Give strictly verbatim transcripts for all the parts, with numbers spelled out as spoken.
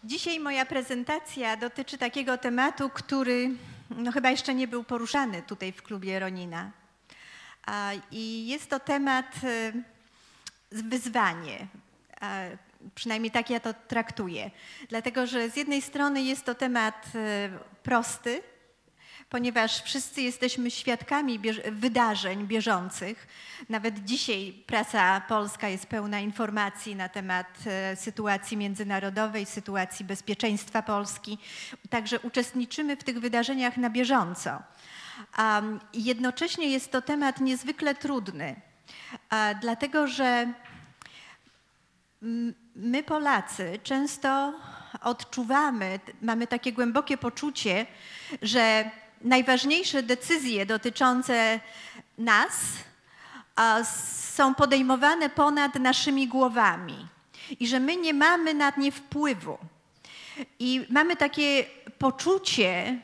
Dzisiaj moja prezentacja dotyczy takiego tematu, który no, chyba jeszcze nie był poruszany tutaj w klubie Jeronina. I jest to temat wyzwanie. Przynajmniej tak ja to traktuję. Dlatego, że z jednej strony jest to temat prosty, ponieważ wszyscy jesteśmy świadkami bież wydarzeń bieżących. Nawet dzisiaj prasa polska jest pełna informacji na temat e, sytuacji międzynarodowej, sytuacji bezpieczeństwa Polski. Także uczestniczymy w tych wydarzeniach na bieżąco. Um, jednocześnie jest to temat niezwykle trudny, a, dlatego że my Polacy często odczuwamy, mamy takie głębokie poczucie, że najważniejsze decyzje dotyczące nas a, są podejmowane ponad naszymi głowami i że my nie mamy na nie wpływu. I mamy takie poczucie e,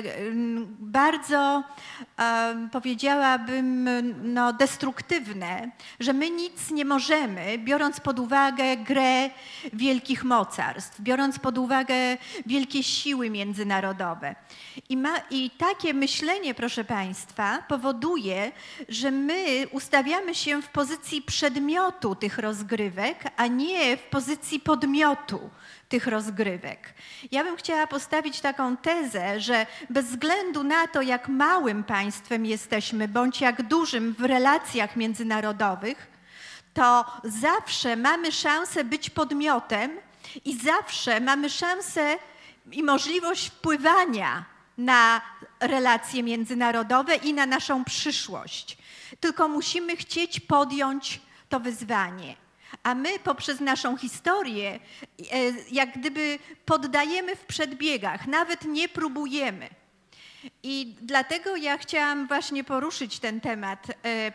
bardzo, e, powiedziałabym, no, destruktywne, że my nic nie możemy, biorąc pod uwagę grę wielkich mocarstw, biorąc pod uwagę wielkie siły międzynarodowe. I, ma, i takie myślenie, proszę Państwa, powoduje, że my ustawiamy się w pozycji przedmiotu tych rozgrywek, a nie w pozycji podmiotu tych rozgrywek. Ja bym chciała postawić taką tezę, że bez względu na to, jak małym państwem jesteśmy, bądź jak dużym w relacjach międzynarodowych, to zawsze mamy szansę być podmiotem i zawsze mamy szansę i możliwość wpływania na relacje międzynarodowe i na naszą przyszłość. Tylko musimy chcieć podjąć to wyzwanie. A my poprzez naszą historię jak gdyby poddajemy w przedbiegach, nawet nie próbujemy. I dlatego ja chciałam właśnie poruszyć ten temat e,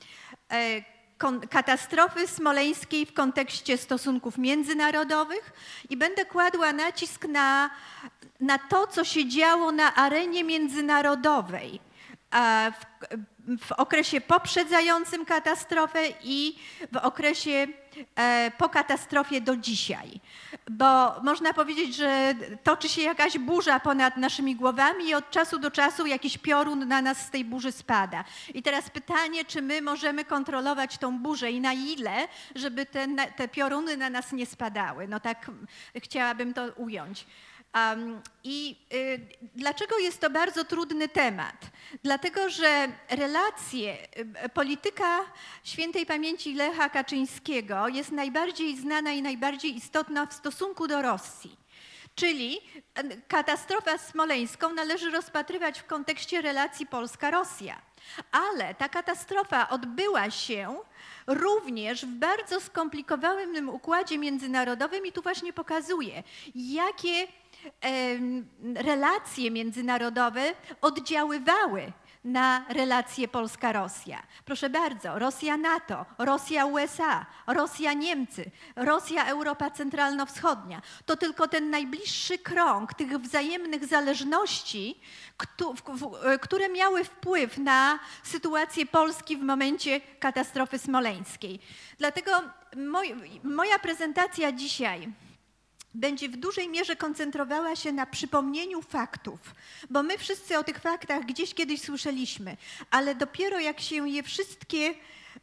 e, katastrofy smoleńskiej w kontekście stosunków międzynarodowych i będę kładła nacisk na, na to, co się działo na arenie międzynarodowej a w, w okresie poprzedzającym katastrofę i w okresie e, po katastrofie do dzisiaj. Bo można powiedzieć, że toczy się jakaś burza ponad naszymi głowami i od czasu do czasu jakiś piorun na nas z tej burzy spada. I teraz pytanie, czy my możemy kontrolować tą burzę i na ile, żeby te, te pioruny na nas nie spadały. No tak chciałabym to ująć. Um, I y, dlaczego jest to bardzo trudny temat? Dlatego, że relacje, y, polityka świętej pamięci Lecha Kaczyńskiego jest najbardziej znana i najbardziej istotna w stosunku do Rosji. Czyli y, katastrofę smoleńską należy rozpatrywać w kontekście relacji Polska-Rosja. Ale ta katastrofa odbyła się również w bardzo skomplikowanym układzie międzynarodowym i tu właśnie pokazuje, jakie relacje międzynarodowe oddziaływały na relacje Polska-Rosja. Proszę bardzo, Rosja-NATO, Rosja-U S A, Rosja-Niemcy, Rosja-Europa Centralno-Wschodnia. To tylko ten najbliższy krąg tych wzajemnych zależności, które miały wpływ na sytuację Polski w momencie katastrofy smoleńskiej. Dlatego moj, moja prezentacja dzisiaj będzie w dużej mierze koncentrowała się na przypomnieniu faktów, bo my wszyscy o tych faktach gdzieś kiedyś słyszeliśmy, ale dopiero jak się je wszystkie,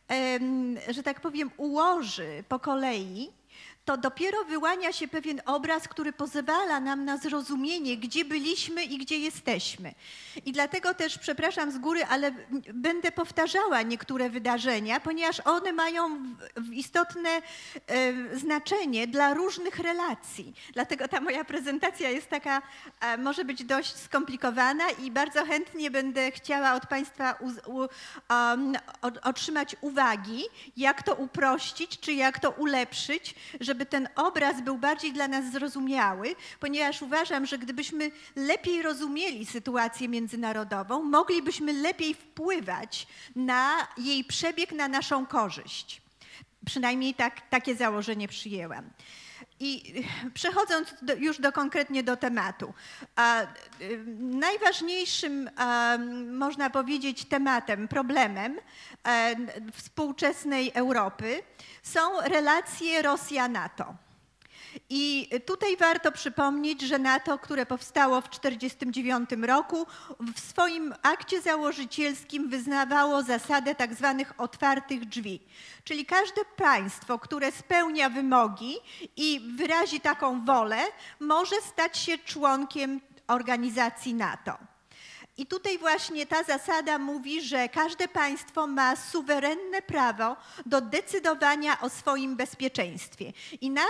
że tak powiem, ułoży po kolei, to dopiero wyłania się pewien obraz, który pozwala nam na zrozumienie, gdzie byliśmy i gdzie jesteśmy. I dlatego też, przepraszam z góry, ale będę powtarzała niektóre wydarzenia, ponieważ one mają istotne e, znaczenie dla różnych relacji. Dlatego ta moja prezentacja jest taka, e, może być dość skomplikowana i bardzo chętnie będę chciała od Państwa u, u, um, od, otrzymać uwagi, jak to uprościć, czy jak to ulepszyć, żeby ten obraz był bardziej dla nas zrozumiały, ponieważ uważam, że gdybyśmy lepiej rozumieli sytuację międzynarodową, moglibyśmy lepiej wpływać na jej przebieg na naszą korzyść. Przynajmniej tak, takie założenie przyjęłam. I przechodząc do, już do, konkretnie do tematu. A, y, najważniejszym, a, można powiedzieć, tematem, problemem a, współczesnej Europy są relacje Rosja-NATO. I tutaj warto przypomnieć, że NATO, które powstało w tysiąc dziewięćset czterdziestym dziewiątym roku, w swoim akcie założycielskim wyznawało zasadę tak zwanych otwartych drzwi. Czyli każde państwo, które spełnia wymogi i wyrazi taką wolę, może stać się członkiem organizacji NATO. I tutaj właśnie ta zasada mówi, że każde państwo ma suwerenne prawo do decydowania o swoim bezpieczeństwie. I na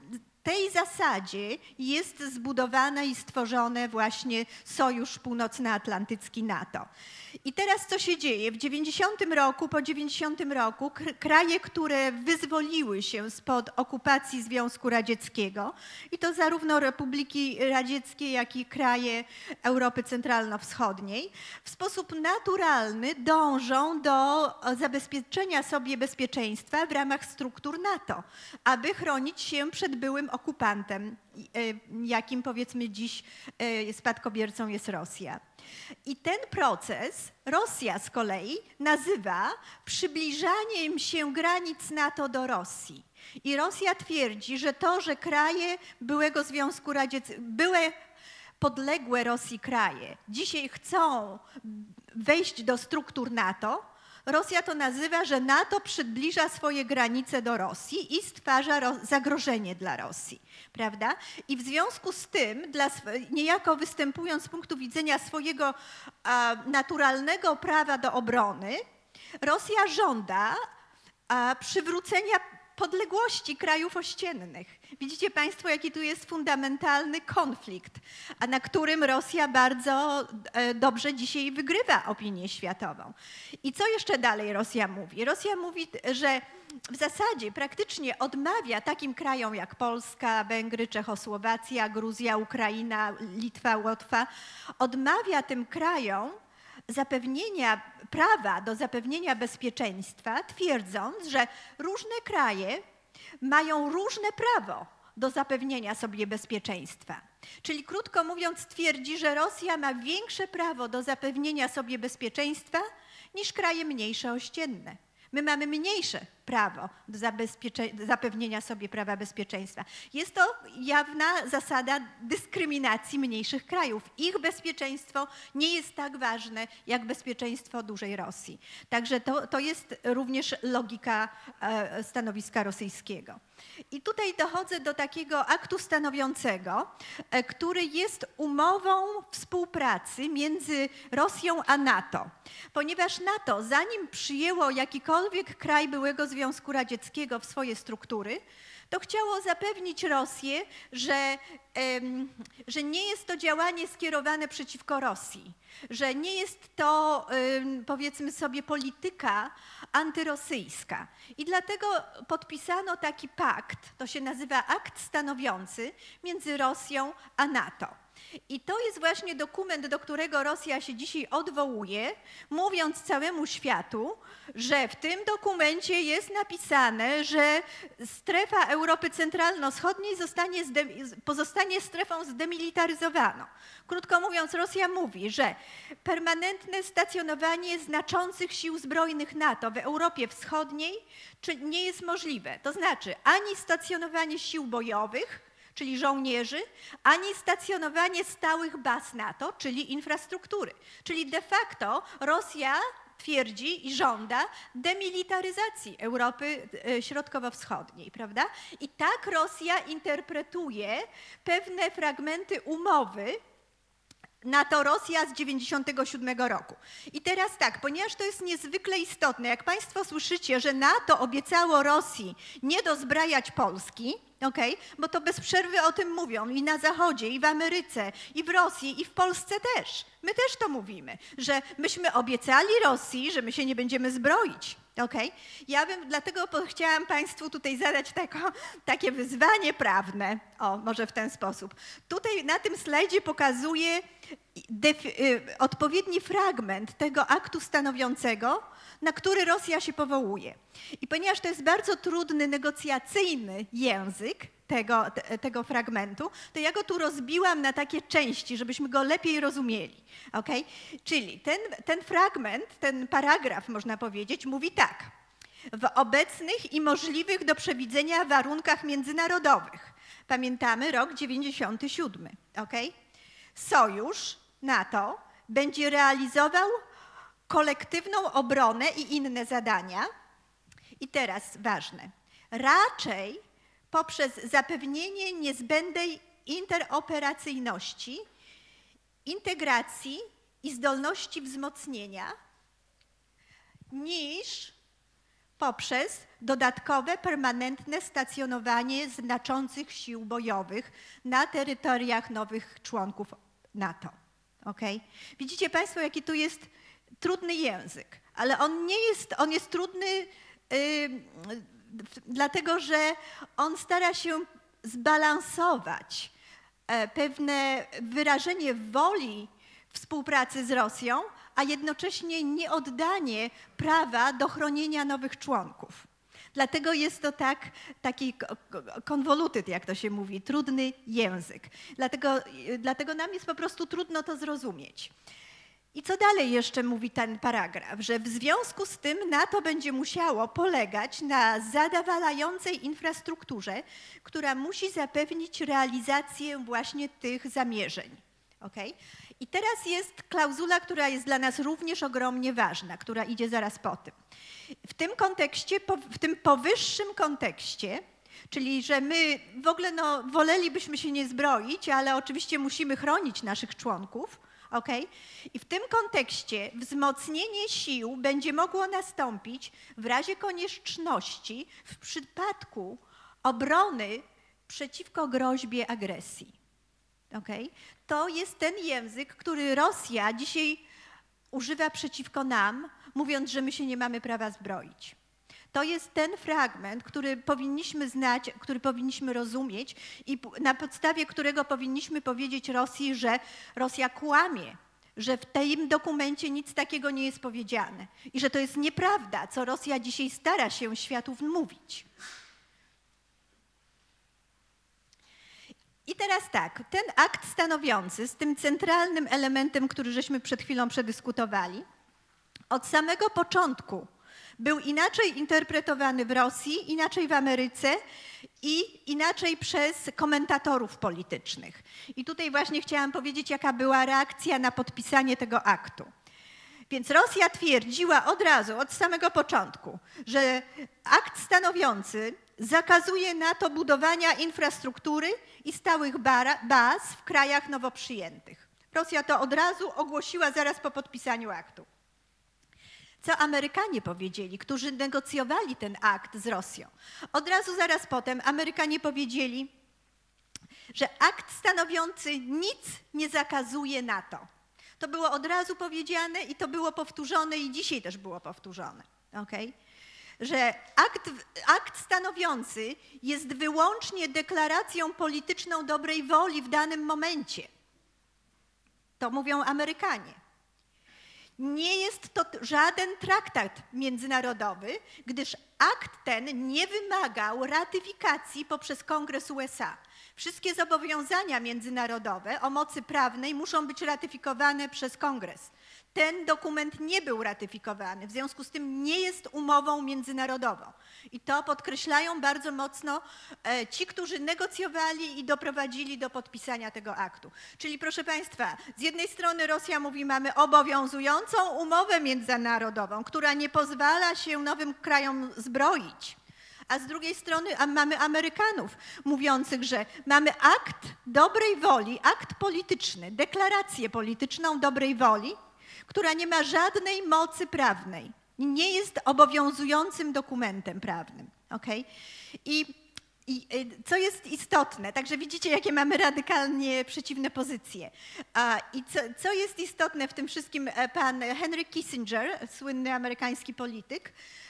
tej zasadzie jest zbudowane i stworzone właśnie Sojusz Północnoatlantycki NATO. I teraz co się dzieje? W dziewięćdziesiątym roku, po dziewięćdziesiątym roku kraje, które wyzwoliły się spod okupacji Związku Radzieckiego, i to zarówno Republiki Radzieckie, jak i kraje Europy Centralno-Wschodniej, w sposób naturalny dążą do zabezpieczenia sobie bezpieczeństwa w ramach struktur NATO, aby chronić się przed byłym okupantem, jakim powiedzmy dziś spadkobiercą jest Rosja. I ten proces Rosja z kolei nazywa przybliżaniem się granic NATO do Rosji. I Rosja twierdzi, że to, że kraje byłego Związku Radzieckiego, były podległe Rosji kraje dzisiaj chcą wejść do struktur NATO, Rosja to nazywa, że NATO przybliża swoje granice do Rosji i stwarza zagrożenie dla Rosji, prawda? I w związku z tym, dla, niejako występując z punktu widzenia swojego a, naturalnego prawa do obrony, Rosja żąda a, przywrócenia podległości krajów ościennych. Widzicie Państwo, jaki tu jest fundamentalny konflikt, a na którym Rosja bardzo dobrze dzisiaj wygrywa opinię światową. I co jeszcze dalej Rosja mówi? Rosja mówi, że w zasadzie praktycznie odmawia takim krajom jak Polska, Węgry, Czechosłowacja, Gruzja, Ukraina, Litwa, Łotwa, odmawia tym krajom zapewnienia prawa do zapewnienia bezpieczeństwa, twierdząc, że różne kraje mają różne prawo do zapewnienia sobie bezpieczeństwa. Czyli krótko mówiąc twierdzi, że Rosja ma większe prawo do zapewnienia sobie bezpieczeństwa niż kraje mniejsze ościenne. My mamy mniejsze prawo do zapewnienia sobie prawa bezpieczeństwa. Jest to jawna zasada dyskryminacji mniejszych krajów. Ich bezpieczeństwo nie jest tak ważne jak bezpieczeństwo dużej Rosji. Także to, to jest również logika stanowiska rosyjskiego. I tutaj dochodzę do takiego aktu stanowiącego, który jest umową współpracy między Rosją a NATO. Ponieważ NATO, zanim przyjęło jakikolwiek kraj byłego Związku Radzieckiego w swoje struktury, to chciało zapewnić Rosję, że, że nie jest to działanie skierowane przeciwko Rosji, że nie jest to, powiedzmy sobie, polityka antyrosyjska. I dlatego podpisano taki pakt, to się nazywa akt stanowiący, między Rosją a NATO. I to jest właśnie dokument, do którego Rosja się dzisiaj odwołuje, mówiąc całemu światu, że w tym dokumencie jest napisane, że strefa Europy Centralno-Wschodniej zostanie pozostanie strefą zdemilitaryzowaną. Krótko mówiąc, Rosja mówi, że permanentne stacjonowanie znaczących sił zbrojnych NATO w Europie Wschodniej nie jest możliwe. To znaczy ani stacjonowanie sił bojowych, czyli żołnierzy, ani stacjonowanie stałych baz NATO, czyli infrastruktury. Czyli de facto Rosja twierdzi i żąda demilitaryzacji Europy Środkowo-Wschodniej, prawda? I tak Rosja interpretuje pewne fragmenty umowy NATO-Rosja z dziewięćdziesiątego siódmego roku. I teraz tak, ponieważ to jest niezwykle istotne, jak Państwo słyszycie, że NATO obiecało Rosji nie dozbrajać Polski, okay, bo to bez przerwy o tym mówią i na Zachodzie, i w Ameryce, i w Rosji, i w Polsce też. My też to mówimy, że myśmy obiecali Rosji, że my się nie będziemy zbroić. Okay? Ja bym dlatego chciałam Państwu tutaj zadać tako, takie wyzwanie prawne, o może w ten sposób. Tutaj na tym slajdzie pokazuję odpowiedni fragment tego aktu stanowiącego, na który Rosja się powołuje. I ponieważ to jest bardzo trudny, negocjacyjny język tego, te, tego fragmentu, to ja go tu rozbiłam na takie części, żebyśmy go lepiej rozumieli. Okay? Czyli ten, ten fragment, ten paragraf, można powiedzieć, mówi tak. W obecnych i możliwych do przewidzenia warunkach międzynarodowych Pamiętamy rok dziewięćdziesiąty siódmy, okay? Sojusz NATO będzie realizował kolektywną obronę i inne zadania. I teraz ważne, raczej poprzez zapewnienie niezbędnej interoperacyjności, integracji i zdolności wzmocnienia, niż poprzez dodatkowe, permanentne stacjonowanie znaczących sił bojowych na terytoriach nowych członków NATO. Okay? Widzicie Państwo, jaki tu jest trudny język, ale on nie jest, on jest trudny yy, dlatego, że on stara się zbalansować e, pewne wyrażenie woli współpracy z Rosją, a jednocześnie nieoddanie prawa do chronienia nowych członków. Dlatego jest to tak, taki konwolutyt, jak to się mówi, trudny język. Dlatego, dlatego nam jest po prostu trudno to zrozumieć. I co dalej jeszcze mówi ten paragraf? Że w związku z tym NATO będzie musiało polegać na zadowalającej infrastrukturze, która musi zapewnić realizację właśnie tych zamierzeń. Okay? I teraz jest klauzula, która jest dla nas również ogromnie ważna, która idzie zaraz po tym. W tym kontekście, w tym powyższym kontekście, czyli że my w ogóle no, wolelibyśmy się nie zbroić, ale oczywiście musimy chronić naszych członków, okay? I w tym kontekście wzmocnienie sił będzie mogło nastąpić w razie konieczności w przypadku obrony przeciwko groźbie agresji. Okay? To jest ten język, który Rosja dzisiaj używa przeciwko nam, mówiąc, że my się nie mamy prawa zbroić. To jest ten fragment, który powinniśmy znać, który powinniśmy rozumieć i na podstawie którego powinniśmy powiedzieć Rosji, że Rosja kłamie, że w tym dokumencie nic takiego nie jest powiedziane i że to jest nieprawda, co Rosja dzisiaj stara się światu wmówić. I teraz tak, ten akt stanowiący z tym centralnym elementem, który żeśmy przed chwilą przedyskutowali, od samego początku był inaczej interpretowany w Rosji, inaczej w Ameryce i inaczej przez komentatorów politycznych. I tutaj właśnie chciałam powiedzieć, jaka była reakcja na podpisanie tego aktu. Więc Rosja twierdziła od razu, od samego początku, że akt stanowiący zakazuje NATO budowania infrastruktury i stałych baz w krajach nowo przyjętych. Rosja to od razu ogłosiła zaraz po podpisaniu aktu. Co Amerykanie powiedzieli, którzy negocjowali ten akt z Rosją? Od razu zaraz potem Amerykanie powiedzieli, że akt stanowiący nic nie zakazuje NATO. To było od razu powiedziane i to było powtórzone i dzisiaj też było powtórzone. Okay? Że akt, akt stanowiący jest wyłącznie deklaracją polityczną dobrej woli w danym momencie. To mówią Amerykanie. Nie jest to żaden traktat międzynarodowy, gdyż akt ten nie wymagał ratyfikacji poprzez Kongres U S A. Wszystkie zobowiązania międzynarodowe o mocy prawnej muszą być ratyfikowane przez Kongres. Ten dokument nie był ratyfikowany, w związku z tym nie jest umową międzynarodową. I to podkreślają bardzo mocno e, ci, którzy negocjowali i doprowadzili do podpisania tego aktu. Czyli proszę Państwa, z jednej strony Rosja mówi, mamy obowiązującą umowę międzynarodową, która nie pozwala się nowym krajom zbroić. A z drugiej strony a mamy Amerykanów mówiących, że mamy akt dobrej woli, akt polityczny, deklarację polityczną dobrej woli, która nie ma żadnej mocy prawnej, nie jest obowiązującym dokumentem prawnym. Okay? I, I co jest istotne, także widzicie, jakie mamy radykalnie przeciwne pozycje. I co, co jest istotne w tym wszystkim, pan Henry Kissinger, słynny amerykański polityk,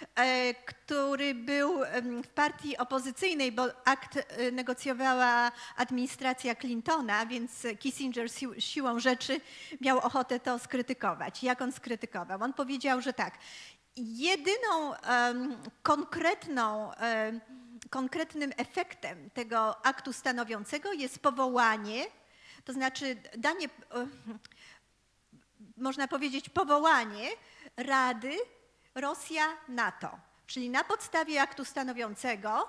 który był w partii opozycyjnej, bo akt negocjowała administracja Clintona, więc Kissinger sił, siłą rzeczy miał ochotę to skrytykować. Jak on skrytykował? On powiedział, że tak, jedyną um, konkretną um, konkretnym efektem tego aktu stanowiącego jest powołanie, to znaczy danie, można powiedzieć, powołanie Rady Rosja-NATO. Czyli na podstawie aktu stanowiącego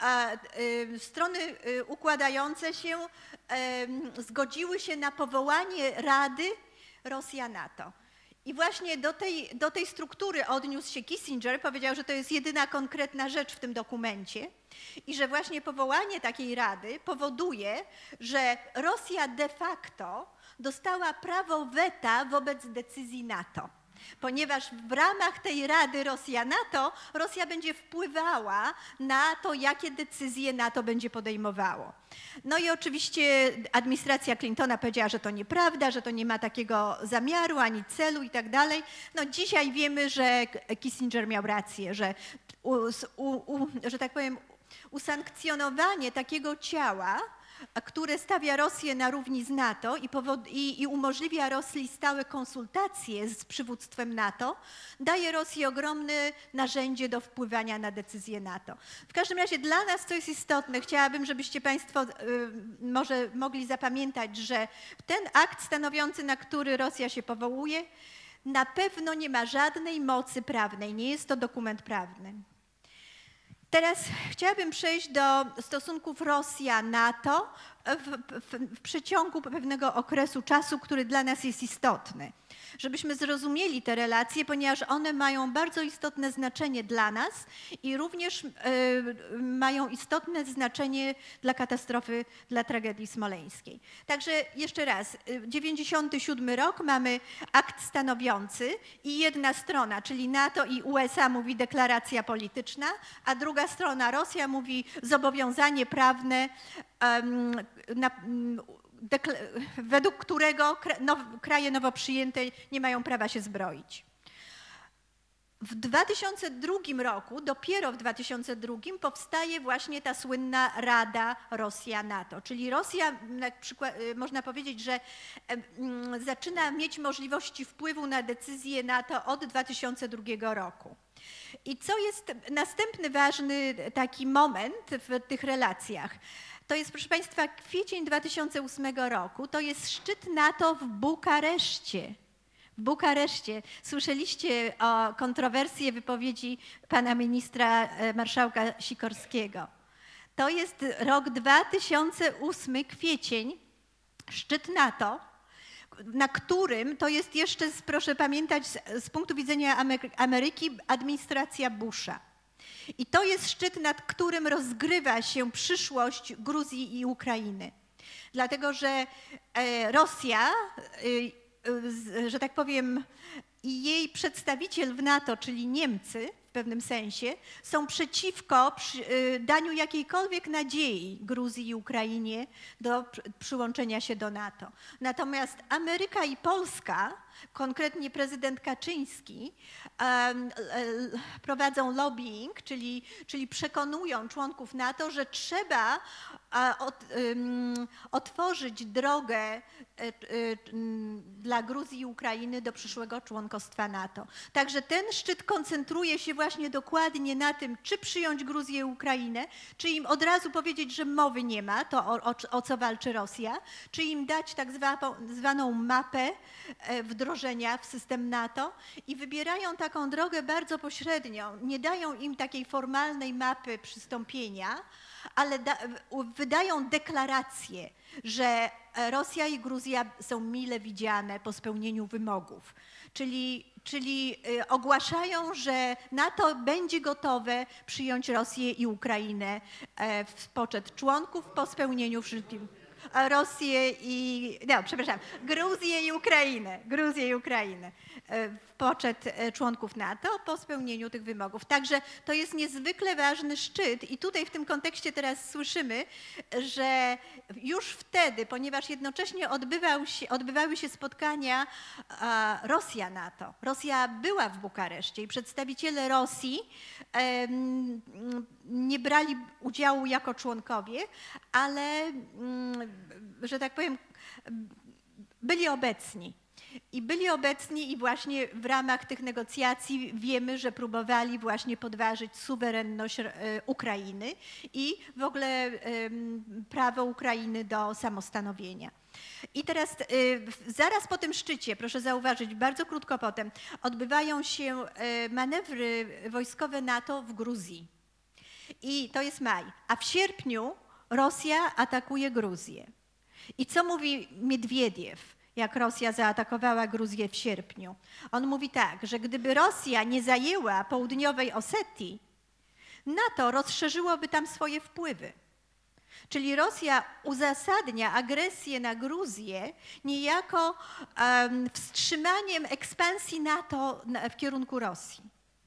strony układające się zgodziły się na powołanie Rady Rosja-NATO. I właśnie do tej, do tej struktury odniósł się Kissinger, powiedział, że to jest jedyna konkretna rzecz w tym dokumencie i że właśnie powołanie takiej rady powoduje, że Rosja de facto dostała prawo weta wobec decyzji NATO. Ponieważ w ramach tej Rady Rosja-NATO Rosja będzie wpływała na to, jakie decyzje NATO będzie podejmowało. No i oczywiście administracja Clintona powiedziała, że to nieprawda, że to nie ma takiego zamiaru ani celu i tak dalej. No dzisiaj wiemy, że Kissinger miał rację, że, u, u, u, że tak powiem, usankcjonowanie takiego ciała, które stawia Rosję na równi z NATO i, i, i umożliwia Rosji stałe konsultacje z przywództwem NATO, daje Rosji ogromne narzędzie do wpływania na decyzje NATO. W każdym razie dla nas to jest istotne. Chciałabym, żebyście Państwo y, może mogli zapamiętać, że ten akt stanowiący, na który Rosja się powołuje, na pewno nie ma żadnej mocy prawnej. Nie jest to dokument prawny. Teraz chciałabym przejść do stosunków Rosja-NATO w, w, w przeciągu pewnego okresu czasu, który dla nas jest istotny. Żebyśmy zrozumieli te relacje, ponieważ one mają bardzo istotne znaczenie dla nas i również y, mają istotne znaczenie dla katastrofy, dla tragedii smoleńskiej. Także jeszcze raz, dziewięćdziesiąty siódmy rok, mamy akt stanowiący i jedna strona, czyli NATO i U S A mówi deklaracja polityczna, a druga strona, Rosja, mówi zobowiązanie prawne um, na, według którego kraje nowo przyjęte nie mają prawa się zbroić. W dwa tysiące drugim roku, dopiero w dwa tysiące drugim powstaje właśnie ta słynna Rada Rosja-NATO, czyli Rosja, na przykład, można powiedzieć, że zaczyna mieć możliwości wpływu na decyzje NATO od dwa tysiące drugiego roku. I co jest następny ważny taki moment w tych relacjach? To jest, proszę Państwa, kwiecień dwa tysiące ósmego roku, to jest szczyt NATO w Bukareszcie. W Bukareszcie. Słyszeliście o kontrowersji wypowiedzi pana ministra marszałka Sikorskiego. To jest rok dwa tysiące ósmy, kwiecień, szczyt NATO, na którym, to jest jeszcze, proszę pamiętać, z, z punktu widzenia Ameryki, administracja Busha. I to jest szczyt, nad którym rozgrywa się przyszłość Gruzji i Ukrainy. Dlatego, że Rosja, że tak powiem, i jej przedstawiciel w NATO, czyli Niemcy w pewnym sensie, są przeciwko daniu jakiejkolwiek nadziei Gruzji i Ukrainie do przyłączenia się do NATO. Natomiast Ameryka i Polska, konkretnie prezydent Kaczyński, um, prowadzą lobbying, czyli, czyli przekonują członków NATO, że trzeba a, od, um, otworzyć drogę um, dla Gruzji i Ukrainy do przyszłego członkostwa NATO. Także ten szczyt koncentruje się właśnie dokładnie na tym, czy przyjąć Gruzję i Ukrainę, czy im od razu powiedzieć, że mowy nie ma, to o, o, o co walczy Rosja, czy im dać tak zwaną, zwaną mapę wdrożenia w system NATO i wybierają taką drogę bardzo pośrednią. Nie dają im takiej formalnej mapy przystąpienia, ale da, wydają deklarację, że Rosja i Gruzja są mile widziane po spełnieniu wymogów. Czyli, czyli ogłaszają, że NATO będzie gotowe przyjąć Rosję i Ukrainę w poczet członków po spełnieniu wszystkich. Rosję i, no przepraszam, Gruzję i Ukrainę, Gruzję i Ukrainę w poczet członków NATO po spełnieniu tych wymogów. Także to jest niezwykle ważny szczyt i tutaj w tym kontekście teraz słyszymy, że już wtedy, ponieważ jednocześnie odbywał się, odbywały się spotkania Rosja-NATO. Rosja była w Bukareszcie i przedstawiciele Rosji um, nie brali udziału jako członkowie, ale, um, że tak powiem, byli obecni. I byli obecni i właśnie w ramach tych negocjacji wiemy, że próbowali właśnie podważyć suwerenność Ukrainy i w ogóle prawo Ukrainy do samostanowienia. I teraz zaraz po tym szczycie, proszę zauważyć, bardzo krótko potem, odbywają się manewry wojskowe NATO w Gruzji. I to jest maj. A w sierpniu Rosja atakuje Gruzję. I co mówi Miedwiediew, jak Rosja zaatakowała Gruzję w sierpniu? On mówi tak, że gdyby Rosja nie zajęła południowej Osetii, NATO rozszerzyłoby tam swoje wpływy. Czyli Rosja uzasadnia agresję na Gruzję niejako um, wstrzymaniem ekspansji NATO na, w kierunku Rosji.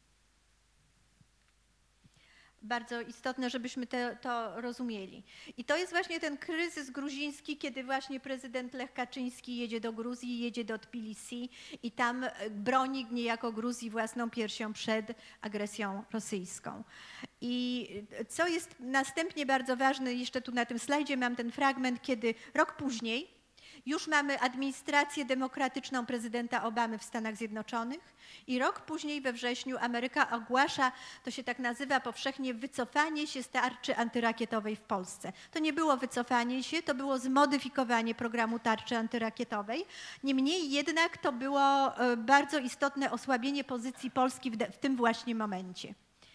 Bardzo istotne, żebyśmy to, to rozumieli. I to jest właśnie ten kryzys gruziński, kiedy właśnie prezydent Lech Kaczyński jedzie do Gruzji, jedzie do Tbilisi i tam broni niejako Gruzji własną piersią przed agresją rosyjską. I co jest następnie bardzo ważne, jeszcze tu na tym slajdzie mam ten fragment, kiedy rok później już mamy administrację demokratyczną prezydenta Obamy w Stanach Zjednoczonych i rok później we wrześniu Ameryka ogłasza, to się tak nazywa powszechnie, wycofanie się z tarczy antyrakietowej w Polsce. To nie było wycofanie się, to było zmodyfikowanie programu tarczy antyrakietowej. Niemniej jednak to było bardzo istotne osłabienie pozycji Polski w, w tym właśnie momencie.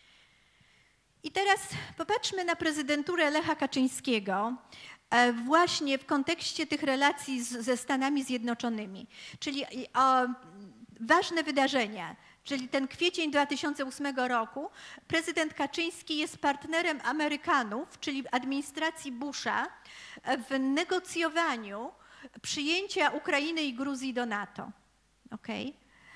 I teraz popatrzmy na prezydenturę Lecha Kaczyńskiego właśnie w kontekście tych relacji z, ze Stanami Zjednoczonymi, czyli o, ważne wydarzenia, czyli ten kwiecień dwa tysiące ósmego roku. Prezydent Kaczyński jest partnerem Amerykanów, czyli administracji Busha, w negocjowaniu przyjęcia Ukrainy i Gruzji do NATO. Okay?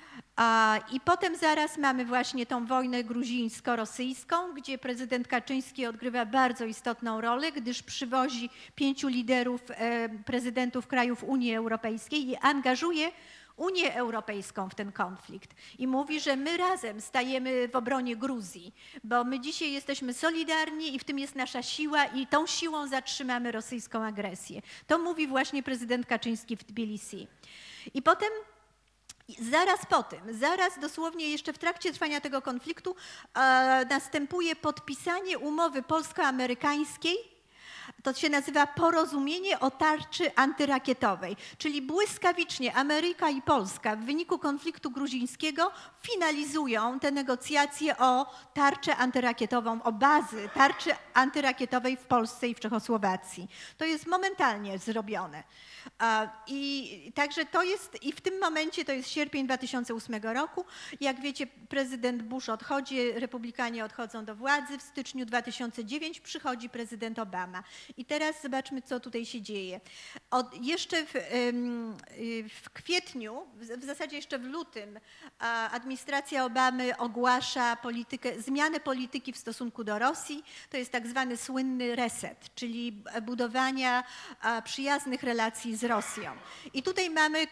I potem zaraz mamy właśnie tą wojnę gruzińsko-rosyjską, gdzie prezydent Kaczyński odgrywa bardzo istotną rolę, gdyż przywozi pięciu liderów, prezydentów krajów Unii Europejskiej i angażuje Unię Europejską w ten konflikt. I mówi, że my razem stajemy w obronie Gruzji, bo my dzisiaj jesteśmy solidarni i w tym jest nasza siła i tą siłą zatrzymamy rosyjską agresję. To mówi właśnie prezydent Kaczyński w Tbilisi. I potem zaraz po tym, zaraz dosłownie jeszcze w trakcie trwania tego konfliktu e, następuje podpisanie umowy polsko-amerykańskiej. To się nazywa porozumienie o tarczy antyrakietowej, czyli błyskawicznie Ameryka i Polska w wyniku konfliktu gruzińskiego finalizują te negocjacje o tarczę antyrakietową, o bazy tarczy antyrakietowej w Polsce i w Czechosłowacji. To jest momentalnie zrobione. I także to jest, i w tym momencie, to jest sierpień dwa tysiące ósmego roku, jak wiecie, prezydent Bush odchodzi, republikanie odchodzą do władzy, w styczniu dwa tysiące dziewiątego przychodzi prezydent Obama. I teraz zobaczmy, co tutaj się dzieje. Od, jeszcze w, w kwietniu, w zasadzie jeszcze w lutym, administracja Obamy ogłasza politykę, zmianę polityki w stosunku do Rosji. To jest tak zwany słynny reset, czyli budowania przyjaznych relacji z Rosją. I tutaj mamy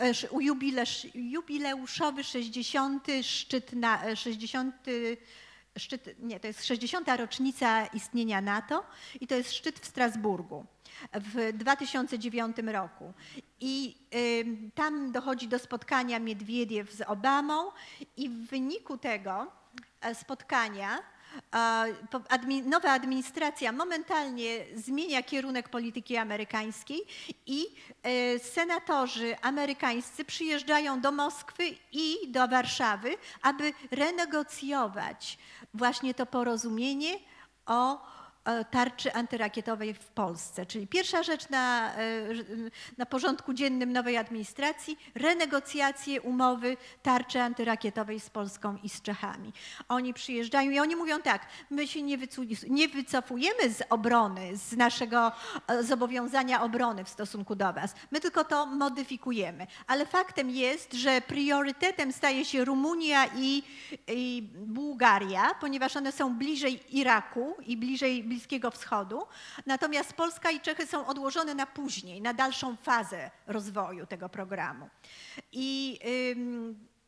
jubileuszowy sześćdziesiąty szczyt na sześćdziesiąty Szczyt, nie, to jest sześćdziesiąta rocznica istnienia NATO i to jest szczyt w Strasburgu w dwa tysiące dziewiątym roku. I y, tam dochodzi do spotkania Miedwiediew z Obamą i w wyniku tego spotkania nowa administracja momentalnie zmienia kierunek polityki amerykańskiej i senatorzy amerykańscy przyjeżdżają do Moskwy i do Warszawy, aby renegocjować właśnie to porozumienie o tarczy antyrakietowej w Polsce. Czyli pierwsza rzecz na, na porządku dziennym nowej administracji, renegocjacje umowy tarczy antyrakietowej z Polską i z Czechami. Oni przyjeżdżają i oni mówią tak, my się nie, nie wycofujemy z obrony, z naszego zobowiązania obrony w stosunku do was. My tylko to modyfikujemy. Ale faktem jest, że priorytetem staje się Rumunia i, i Bułgaria, ponieważ one są bliżej Iraku i bliżej Bliskiego Wschodu, natomiast Polska i Czechy są odłożone na później, na dalszą fazę rozwoju tego programu. I ym,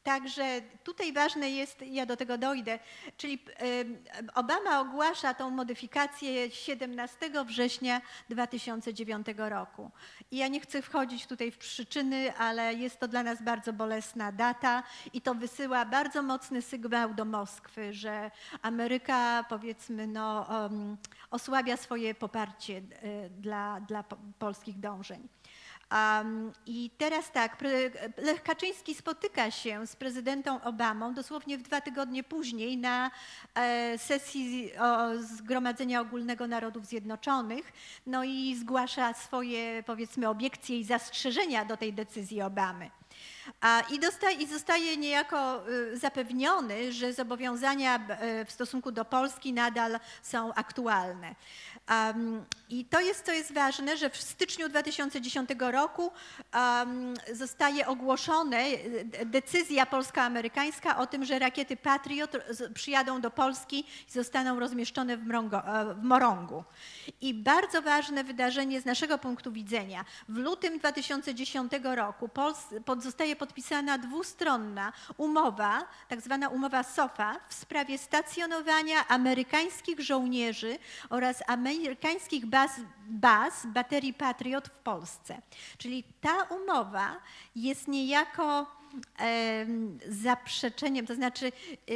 Także tutaj ważne jest, ja do tego dojdę, czyli Obama ogłasza tą modyfikację siedemnastego września dwa tysiące dziewiątego roku. I ja nie chcę wchodzić tutaj w przyczyny, ale jest to dla nas bardzo bolesna data i to wysyła bardzo mocny sygnał do Moskwy, że Ameryka, powiedzmy, no, um, osłabia swoje poparcie dla, dla polskich dążeń. Um, I teraz tak, Lech Kaczyński spotyka się z prezydentem Obamą dosłownie w dwa tygodnie później na e, sesji o, Zgromadzenia Ogólnego Narodów Zjednoczonych, no i zgłasza swoje, powiedzmy, obiekcje i zastrzeżenia do tej decyzji Obamy. A, i, dostaje, I zostaje niejako y, zapewniony, że zobowiązania y, w stosunku do Polski nadal są aktualne. Um, I to jest, co jest ważne, że w styczniu dwa tysiące dziesiątego roku um, zostaje ogłoszona decyzja polsko-amerykańska o tym, że rakiety Patriot przyjadą do Polski i zostaną rozmieszczone w, Mrongo, w Morągu. I bardzo ważne wydarzenie z naszego punktu widzenia. W lutym dwa tysiące dziesiątego roku Pols pod, zostaje podpisana dwustronna umowa, tak zwana umowa SOFA, w sprawie stacjonowania amerykańskich żołnierzy oraz amerykańskich baz, baz baterii Patriot w Polsce. Czyli ta umowa jest niejako zaprzeczeniem, to znaczy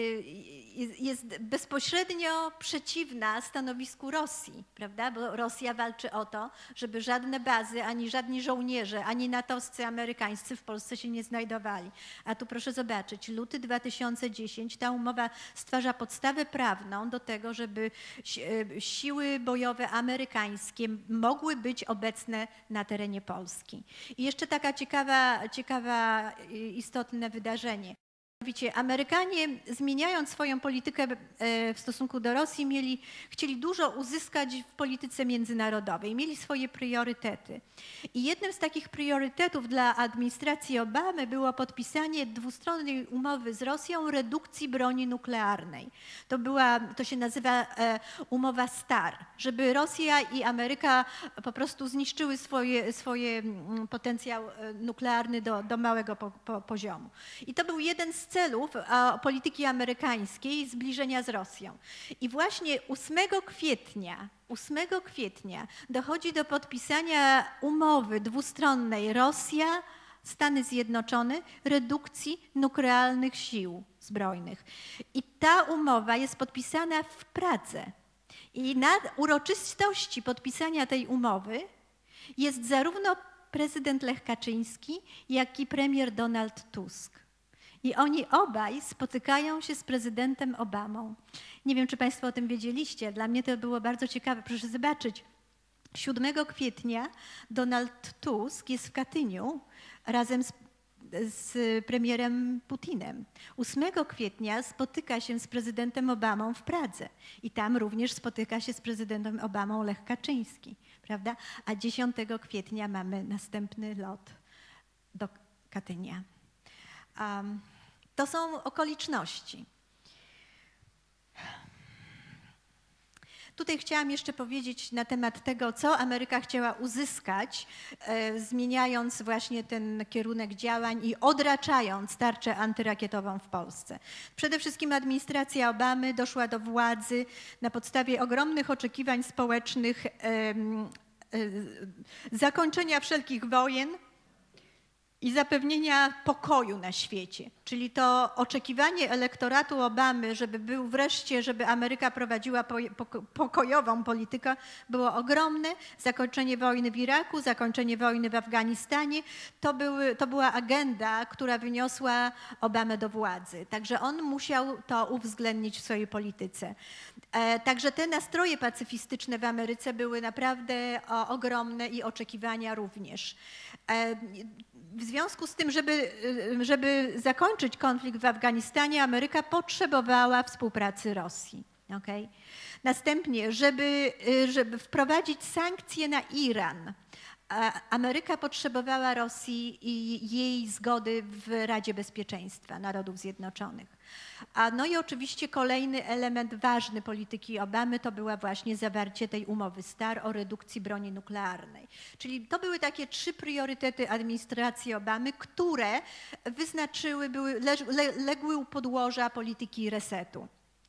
jest bezpośrednio przeciwna stanowisku Rosji, prawda? Bo Rosja walczy o to, żeby żadne bazy, ani żadni żołnierze, ani natowscy amerykańscy w Polsce się nie znajdowali. A tu proszę zobaczyć, luty dwa tysiące dziesiąty, ta umowa stwarza podstawę prawną do tego, żeby siły bojowe amerykańskie mogły być obecne na terenie Polski. I jeszcze taka ciekawa, ciekawa istotne wydarzenie. Mianowicie Amerykanie, zmieniając swoją politykę w stosunku do Rosji, mieli, chcieli dużo uzyskać w polityce międzynarodowej, mieli swoje priorytety. I jednym z takich priorytetów dla administracji Obamy było podpisanie dwustronnej umowy z Rosją o redukcji broni nuklearnej. To, była, to się nazywa umowa STAR, żeby Rosja i Ameryka po prostu zniszczyły swoje, swoje potencjał nuklearny do, do małego po, po, poziomu. I to był jeden z celów polityki amerykańskiej zbliżenia z Rosją. I właśnie ósmego kwietnia dochodzi do podpisania umowy dwustronnej Rosja, Stany Zjednoczone, redukcji nuklearnych sił zbrojnych. I ta umowa jest podpisana w Pradze. I na uroczystości podpisania tej umowy jest zarówno prezydent Lech Kaczyński, jak i premier Donald Tusk. I oni obaj spotykają się z prezydentem Obamą. Nie wiem, czy Państwo o tym wiedzieliście. Dla mnie to było bardzo ciekawe. Proszę zobaczyć. siódmego kwietnia Donald Tusk jest w Katyniu razem z, z premierem Putinem. ósmego kwietnia spotyka się z prezydentem Obamą w Pradze. I tam również spotyka się z prezydentem Obamą Lech Kaczyński. Prawda? A dziesiątego kwietnia mamy następny lot do Katynia. Um, to są okoliczności. Tutaj chciałam jeszcze powiedzieć na temat tego, co Ameryka chciała uzyskać, e, zmieniając właśnie ten kierunek działań i odraczając tarczę antyrakietową w Polsce. Przede wszystkim administracja Obamy doszła do władzy na podstawie ogromnych oczekiwań społecznych, e, e, zakończenia wszelkich wojen i zapewnienia pokoju na świecie. Czyli to oczekiwanie elektoratu Obamy, żeby był wreszcie, żeby Ameryka prowadziła pokojową politykę, było ogromne. Zakończenie wojny w Iraku, zakończenie wojny w Afganistanie, to, były, to była agenda, która wyniosła Obamę do władzy. Także on musiał to uwzględnić w swojej polityce. E, także te nastroje pacyfistyczne w Ameryce były naprawdę o, ogromne i oczekiwania również. E, w związku z tym, żeby, żeby zakończyć konflikt w Afganistanie, Ameryka potrzebowała współpracy Rosji. Okay? Następnie, żeby, żeby wprowadzić sankcje na Iran, Ameryka potrzebowała Rosji i jej zgody w Radzie Bezpieczeństwa Narodów Zjednoczonych. A no i oczywiście kolejny element ważny polityki Obamy to była właśnie zawarcie tej umowy STAR o redukcji broni nuklearnej. Czyli to były takie trzy priorytety administracji Obamy, które wyznaczyły, były, le, legły u podłoża polityki resetu.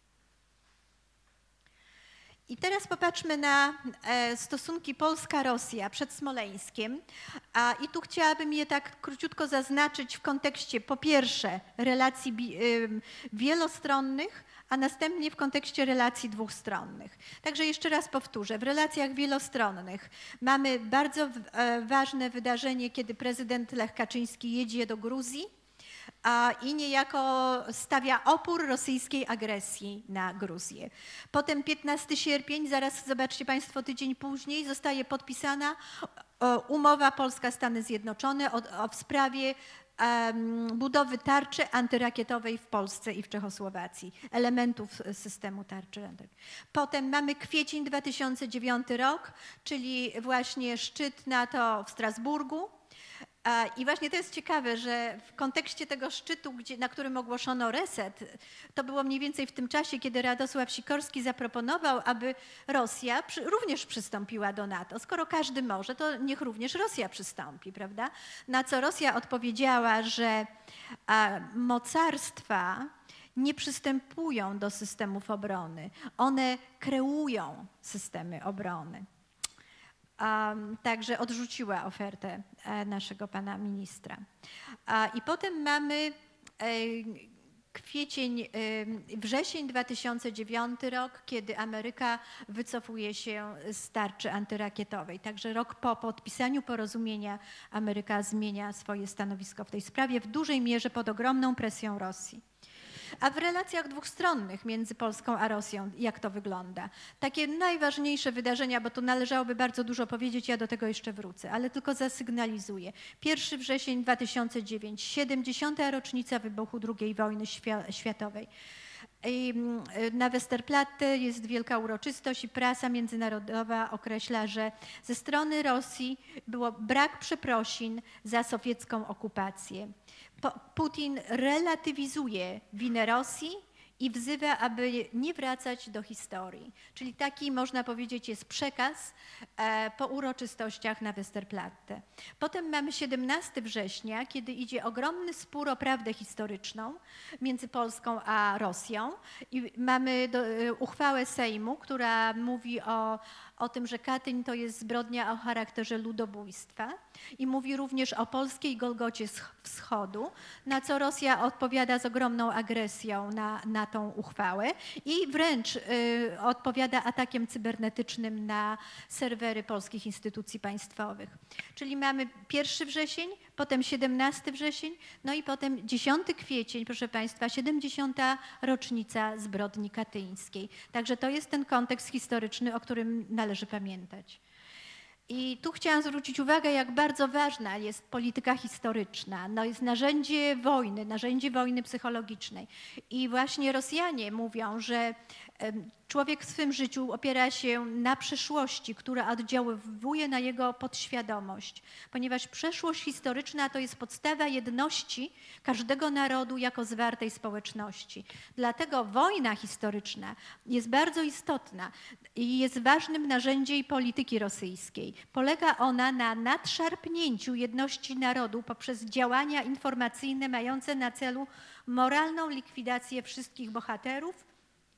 I teraz popatrzmy na stosunki Polska-Rosja przed Smoleńskiem. A, I tu chciałabym je tak króciutko zaznaczyć w kontekście po pierwsze relacji wielostronnych, a następnie w kontekście relacji dwustronnych. Także jeszcze raz powtórzę, w relacjach wielostronnych mamy bardzo ważne wydarzenie, kiedy prezydent Lech Kaczyński jedzie do Gruzji i niejako stawia opór rosyjskiej agresji na Gruzję. Potem piętnastego sierpnia, zaraz zobaczcie Państwo, tydzień później zostaje podpisana umowa Polska-Stany Zjednoczone o, o w sprawie um, budowy tarczy antyrakietowej w Polsce i w Czechosłowacji, elementów systemu tarczy antyrakietowej. Potem mamy kwiecień dwa tysiące dziewiąty rok, czyli właśnie szczyt NATO w Strasburgu. I właśnie to jest ciekawe, że w kontekście tego szczytu, gdzie, na którym ogłoszono reset, to było mniej więcej w tym czasie, kiedy Radosław Sikorski zaproponował, aby Rosja przy, również przystąpiła do NATO. Skoro każdy może, to niech również Rosja przystąpi, prawda? Na co Rosja odpowiedziała, że a, mocarstwa nie przystępują do systemów obrony. One kreują systemy obrony. Um, także odrzuciła ofertę e, naszego pana ministra. A, I potem mamy e, kwiecień, e, wrzesień dwa tysiące dziewiąty rok, kiedy Ameryka wycofuje się z tarczy antyrakietowej. Także rok po podpisaniu porozumienia Ameryka zmienia swoje stanowisko w tej sprawie, w dużej mierze pod ogromną presją Rosji. A w relacjach dwustronnych między Polską a Rosją, jak to wygląda? Takie najważniejsze wydarzenia, bo tu należałoby bardzo dużo powiedzieć, ja do tego jeszcze wrócę, ale tylko zasygnalizuję. pierwszego września dwa tysiące dziewiątego, siedemdziesiąta rocznica wybuchu drugiej wojny światowej. I na Westerplatte jest wielka uroczystość i prasa międzynarodowa określa, że ze strony Rosji było brak przeprosin za sowiecką okupację. Putin relatywizuje winę Rosji i wzywa, aby nie wracać do historii. Czyli taki, można powiedzieć, jest przekaz po uroczystościach na Westerplatte. Potem mamy siedemnastego września, kiedy idzie ogromny spór o prawdę historyczną między Polską a Rosją. I mamy do, uchwałę Sejmu, która mówi o, o tym, że Katyń to jest zbrodnia o charakterze ludobójstwa. I mówi również o polskiej Golgocie Wschodu, na co Rosja odpowiada z ogromną agresją na, na tą uchwałę i wręcz y, odpowiada atakiem cybernetycznym na serwery polskich instytucji państwowych. Czyli mamy pierwszego września, potem siedemnastego września, no i potem dziesiątego kwietnia, proszę Państwa, siedemdziesiąta rocznica zbrodni katyńskiej. Także to jest ten kontekst historyczny, o którym należy pamiętać. I tu chciałam zwrócić uwagę, jak bardzo ważna jest polityka historyczna. No jest narzędzie wojny, narzędzie wojny psychologicznej. I właśnie Rosjanie mówią, że człowiek w swym życiu opiera się na przeszłości, która oddziaływuje na jego podświadomość, ponieważ przeszłość historyczna to jest podstawa jedności każdego narodu jako zwartej społeczności. Dlatego wojna historyczna jest bardzo istotna i jest ważnym narzędziem polityki rosyjskiej. Polega ona na nadszarpnięciu jedności narodu poprzez działania informacyjne mające na celu moralną likwidację wszystkich bohaterów.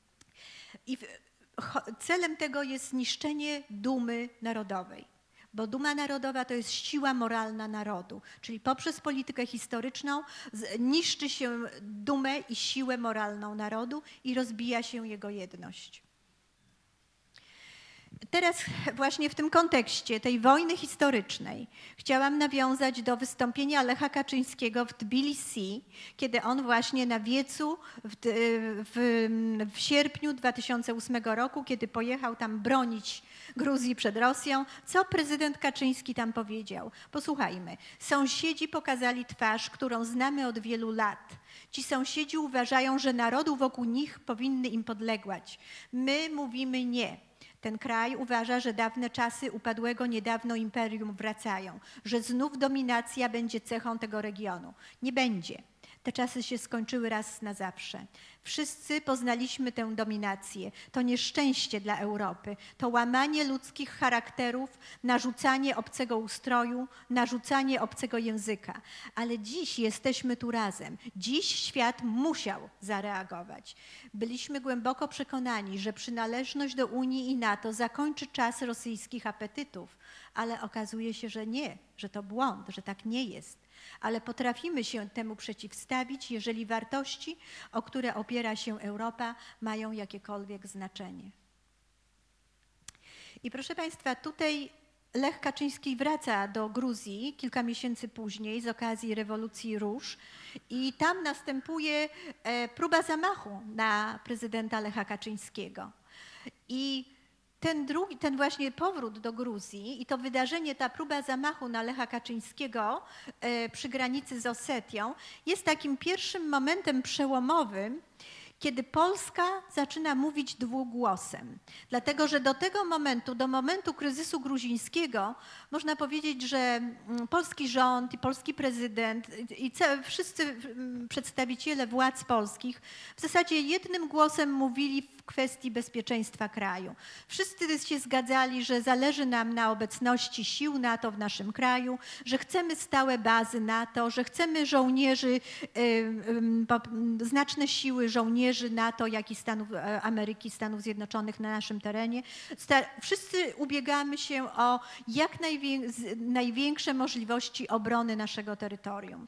I celem tego jest zniszczenie dumy narodowej, bo duma narodowa to jest siła moralna narodu, czyli poprzez politykę historyczną niszczy się dumę i siłę moralną narodu i rozbija się jego jedność. Teraz właśnie w tym kontekście tej wojny historycznej chciałam nawiązać do wystąpienia Lecha Kaczyńskiego w Tbilisi, kiedy on właśnie na wiecu w, w, w sierpniu dwa tysiące ósmego roku, kiedy pojechał tam bronić Gruzji przed Rosją, co prezydent Kaczyński tam powiedział. Posłuchajmy. Sąsiedzi pokazali twarz, którą znamy od wielu lat. Ci sąsiedzi uważają, że narody wokół nich powinny im podlegać. My mówimy nie. Ten kraj uważa, że dawne czasy upadłego niedawno imperium wracają, że znów dominacja będzie cechą tego regionu. Nie będzie. Te czasy się skończyły raz na zawsze. Wszyscy poznaliśmy tę dominację, to nieszczęście dla Europy, to łamanie ludzkich charakterów, narzucanie obcego ustroju, narzucanie obcego języka. Ale dziś jesteśmy tu razem. Dziś świat musiał zareagować. Byliśmy głęboko przekonani, że przynależność do Unii i NATO zakończy czas rosyjskich apetytów, ale okazuje się, że nie, że to błąd, że tak nie jest. Ale potrafimy się temu przeciwstawić, jeżeli wartości, o które opiera się Europa, mają jakiekolwiek znaczenie. I proszę Państwa, tutaj Lech Kaczyński wraca do Gruzji kilka miesięcy później z okazji rewolucji róż i tam następuje próba zamachu na prezydenta Lecha Kaczyńskiego. I Ten, drugi, ten właśnie powrót do Gruzji i to wydarzenie, ta próba zamachu na Lecha Kaczyńskiego e, przy granicy z Osetią jest takim pierwszym momentem przełomowym, kiedy Polska zaczyna mówić dwugłosem. Dlatego, że do tego momentu, do momentu kryzysu gruzińskiego, można powiedzieć, że polski rząd i polski prezydent i wszyscy przedstawiciele władz polskich w zasadzie jednym głosem mówili w kwestii bezpieczeństwa kraju. Wszyscy się zgadzali, że zależy nam na obecności sił NATO w naszym kraju, że chcemy stałe bazy NATO, że chcemy żołnierzy, znaczne siły żołnierzy NATO, jak i Stanów, Ameryki, Stanów Zjednoczonych na naszym terenie. Wszyscy ubiegamy się o jak największe możliwości obrony naszego terytorium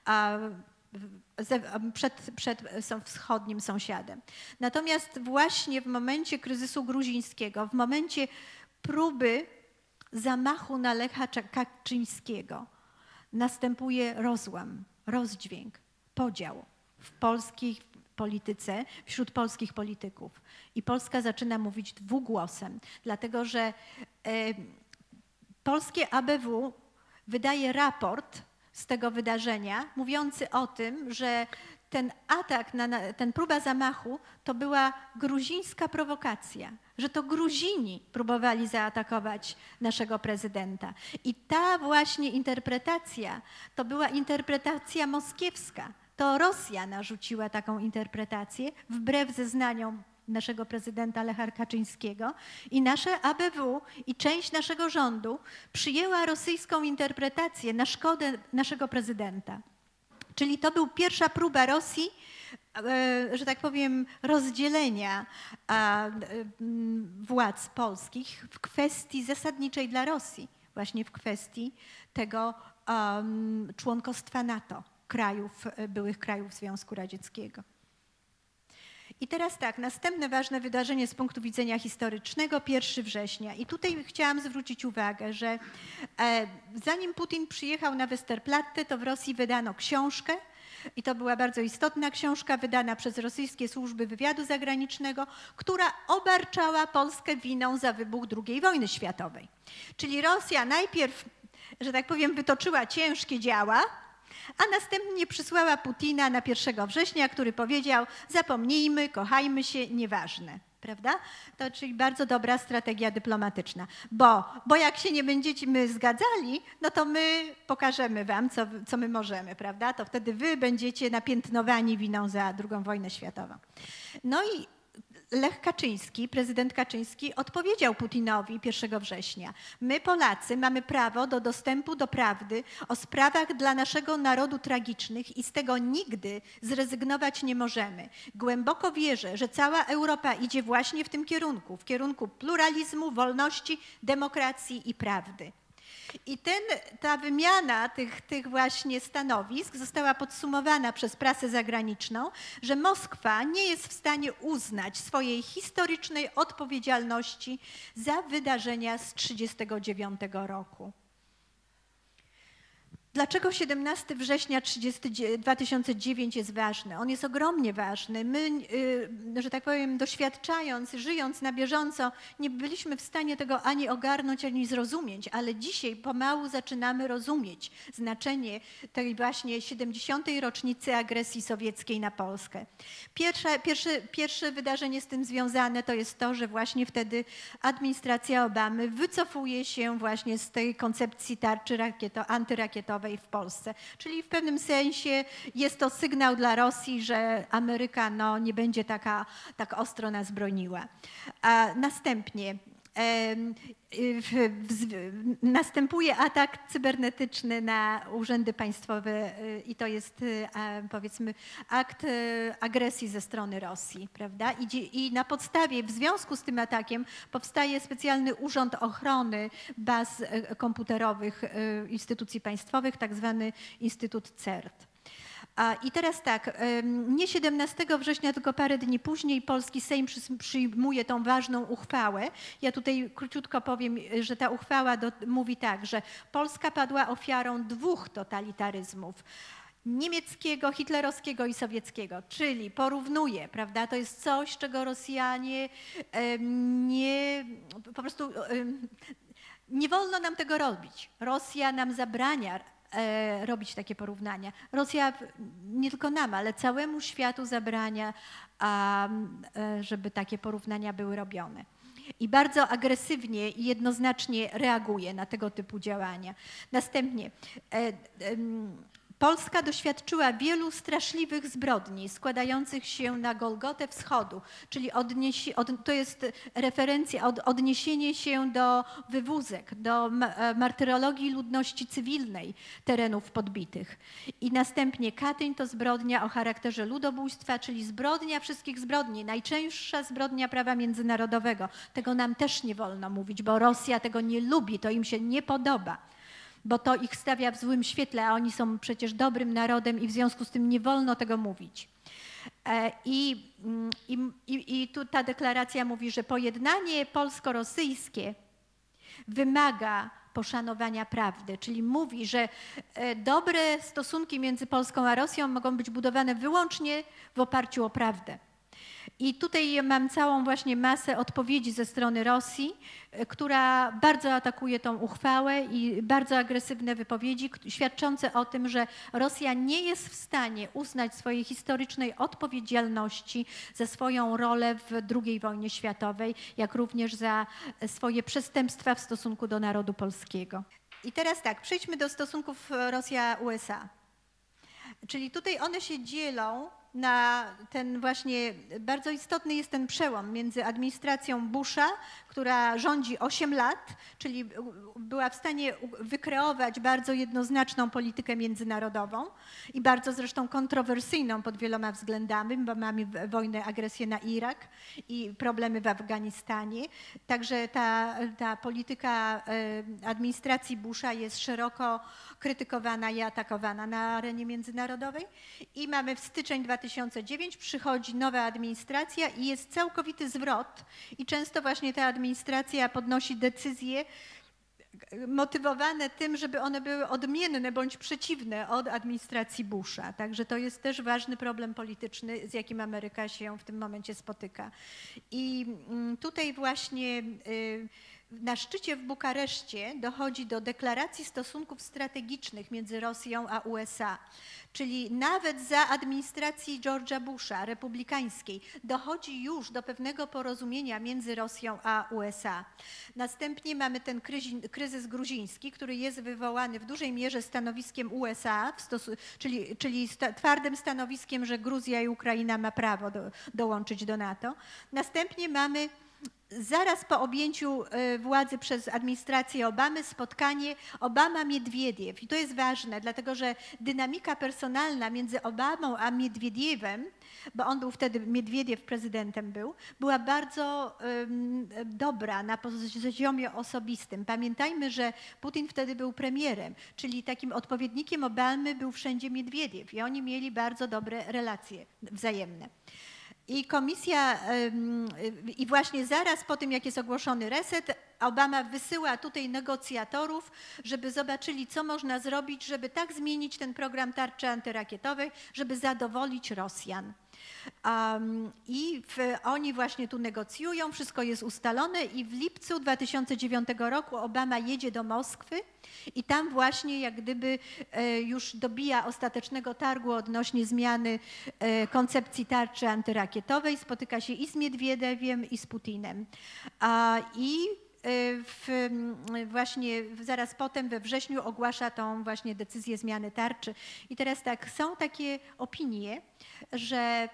przed, przed wschodnim sąsiadem. Natomiast właśnie w momencie kryzysu gruzińskiego, w momencie próby zamachu na Lecha Kaczyńskiego następuje rozłam, rozdźwięk, podział w polskiej polityce, wśród polskich polityków. I Polska zaczyna mówić dwugłosem, dlatego że e, polskie A B W wydaje raport z tego wydarzenia, mówiący o tym, że ten atak, na, ten próba zamachu to była gruzińska prowokacja, że to Gruzini próbowali zaatakować naszego prezydenta. I ta właśnie interpretacja to była interpretacja moskiewska. To Rosja narzuciła taką interpretację wbrew zeznaniom naszego prezydenta Lecha Kaczyńskiego i nasze A B W i część naszego rządu przyjęła rosyjską interpretację na szkodę naszego prezydenta. Czyli to była pierwsza próba Rosji, że tak powiem, rozdzielenia władz polskich w kwestii zasadniczej dla Rosji, właśnie w kwestii tego um, członkostwa NATO, krajów, byłych krajów Związku Radzieckiego. I teraz tak, następne ważne wydarzenie z punktu widzenia historycznego, pierwszego września. I tutaj chciałam zwrócić uwagę, że e, zanim Putin przyjechał na Westerplatte, to w Rosji wydano książkę i to była bardzo istotna książka wydana przez rosyjskie służby wywiadu zagranicznego, która obarczała Polskę winą za wybuch drugiej wojny światowej. Czyli Rosja najpierw, że tak powiem, wytoczyła ciężkie działa, a następnie przysłała Putina na pierwszego września, który powiedział: zapomnijmy, kochajmy się, nieważne. Prawda? To czyli bardzo dobra strategia dyplomatyczna, bo, bo jak się nie będziemy zgadzali, no to my pokażemy wam, co, co my możemy, prawda? To wtedy wy będziecie napiętnowani winą za drugą wojnę światową. No i Lech Kaczyński, prezydent Kaczyński odpowiedział Putinowi pierwszego września. My Polacy mamy prawo do dostępu do prawdy o sprawach dla naszego narodu tragicznych i z tego nigdy zrezygnować nie możemy. Głęboko wierzę, że cała Europa idzie właśnie w tym kierunku, w kierunku pluralizmu, wolności, demokracji i prawdy. I ten, ta wymiana tych, tych właśnie stanowisk została podsumowana przez prasę zagraniczną, że Moskwa nie jest w stanie uznać swojej historycznej odpowiedzialności za wydarzenia z tysiąc dziewięćset trzydziestego dziewiątego roku. Dlaczego siedemnastego września dwa tysiące dziewiątego jest ważny? On jest ogromnie ważny. My, że tak powiem, doświadczając, żyjąc na bieżąco, nie byliśmy w stanie tego ani ogarnąć, ani zrozumieć, ale dzisiaj pomału zaczynamy rozumieć znaczenie tej właśnie siedemdziesiątej rocznicy agresji sowieckiej na Polskę. Pierwsze, pierwsze, pierwsze wydarzenie z tym związane to jest to, że właśnie wtedy administracja Obamy wycofuje się właśnie z tej koncepcji tarczy rakieto, antyrakietowej, rakietowej w Polsce. Czyli w pewnym sensie jest to sygnał dla Rosji, że Ameryka no, nie będzie taka, tak ostro nas broniła. A następnie następuje atak cybernetyczny na urzędy państwowe i to jest, powiedzmy, akt agresji ze strony Rosji, prawda? I, i na podstawie, w związku z tym atakiem powstaje specjalny Urząd Ochrony Baz Komputerowych Instytucji Państwowych, tak zwany Instytut CERT. I teraz tak, nie siedemnastego września, tylko parę dni później polski Sejm przyjmuje tą ważną uchwałę. Ja tutaj króciutko powiem, że ta uchwała do, mówi tak, że Polska padła ofiarą dwóch totalitaryzmów. Niemieckiego, hitlerowskiego i sowieckiego, czyli porównuje, prawda, to jest coś, czego Rosjanie nie, po prostu nie wolno nam tego robić. Rosja nam zabrania robić takie porównania. Rosja nie tylko nam, ale całemu światu zabrania, żeby takie porównania były robione. I bardzo agresywnie i jednoznacznie reaguje na tego typu działania. Następnie Polska doświadczyła wielu straszliwych zbrodni składających się na Golgotę Wschodu, czyli odnieś, od, to jest referencja, od, odniesienie się do wywózek, do martyrologii ludności cywilnej terenów podbitych. I następnie Katyń to zbrodnia o charakterze ludobójstwa, czyli zbrodnia wszystkich zbrodni, najczęstsza zbrodnia prawa międzynarodowego. Tego nam też nie wolno mówić, bo Rosja tego nie lubi, to im się nie podoba, bo to ich stawia w złym świetle, a oni są przecież dobrym narodem i w związku z tym nie wolno tego mówić. I, i, i tu ta deklaracja mówi, że pojednanie polsko-rosyjskie wymaga poszanowania prawdy, czyli mówi, że dobre stosunki między Polską a Rosją mogą być budowane wyłącznie w oparciu o prawdę. I tutaj mam całą właśnie masę odpowiedzi ze strony Rosji, która bardzo atakuje tą uchwałę i bardzo agresywne wypowiedzi, świadczące o tym, że Rosja nie jest w stanie uznać swojej historycznej odpowiedzialności za swoją rolę w drugiej wojnie światowej, jak również za swoje przestępstwa w stosunku do narodu polskiego. I teraz tak, przejdźmy do stosunków Rosja-U S A. Czyli tutaj one się dzielą na ten właśnie, bardzo istotny jest ten przełom między administracją Busha, która rządzi osiem lat, czyli była w stanie wykreować bardzo jednoznaczną politykę międzynarodową i bardzo zresztą kontrowersyjną pod wieloma względami, bo mamy wojnę, agresję na Irak i problemy w Afganistanie. Także ta, ta polityka administracji Busha jest szeroko krytykowana i atakowana na arenie międzynarodowej. I mamy w styczeń dwa tysiące dziewiątego przychodzi nowa administracja i jest całkowity zwrot i często właśnie ta administracja podnosi decyzje motywowane tym, żeby one były odmienne bądź przeciwne od administracji Busha. Także to jest też ważny problem polityczny, z jakim Ameryka się w tym momencie spotyka. I tutaj właśnie na szczycie w Bukareszcie dochodzi do deklaracji stosunków strategicznych między Rosją a U S A. Czyli nawet za administracji George'a Busha, republikańskiej, dochodzi już do pewnego porozumienia między Rosją a U S A. Następnie mamy ten kryzys gruziński, który jest wywołany w dużej mierze stanowiskiem U S A, w stosu- czyli, czyli sta- twardym stanowiskiem, że Gruzja i Ukraina ma prawo do, dołączyć do NATO. Następnie mamy zaraz po objęciu władzy przez administrację Obamy spotkanie Obama-Miedwiediew. I to jest ważne, dlatego że dynamika personalna między Obamą a Miedwiediewem, bo on był wtedy, Miedwiediew prezydentem był, była bardzo um, dobra na poziomie osobistym. Pamiętajmy, że Putin wtedy był premierem, czyli takim odpowiednikiem Obamy był wszędzie Miedwiediew i oni mieli bardzo dobre relacje wzajemne. I komisja, i właśnie zaraz po tym, jak jest ogłoszony reset, Obama wysyła tutaj negocjatorów, żeby zobaczyli, co można zrobić, żeby tak zmienić ten program tarczy antyrakietowej, żeby zadowolić Rosjan. Um, I w, oni właśnie tu negocjują, wszystko jest ustalone i w lipcu dwa tysiące dziewiątego roku Obama jedzie do Moskwy i tam właśnie jak gdyby e, już dobija ostatecznego targu odnośnie zmiany e, koncepcji tarczy antyrakietowej, spotyka się i z Miedwiedewiem i z Putinem. A, I w, właśnie zaraz potem we wrześniu ogłasza tą właśnie decyzję zmiany tarczy. I teraz tak, są takie opinie, że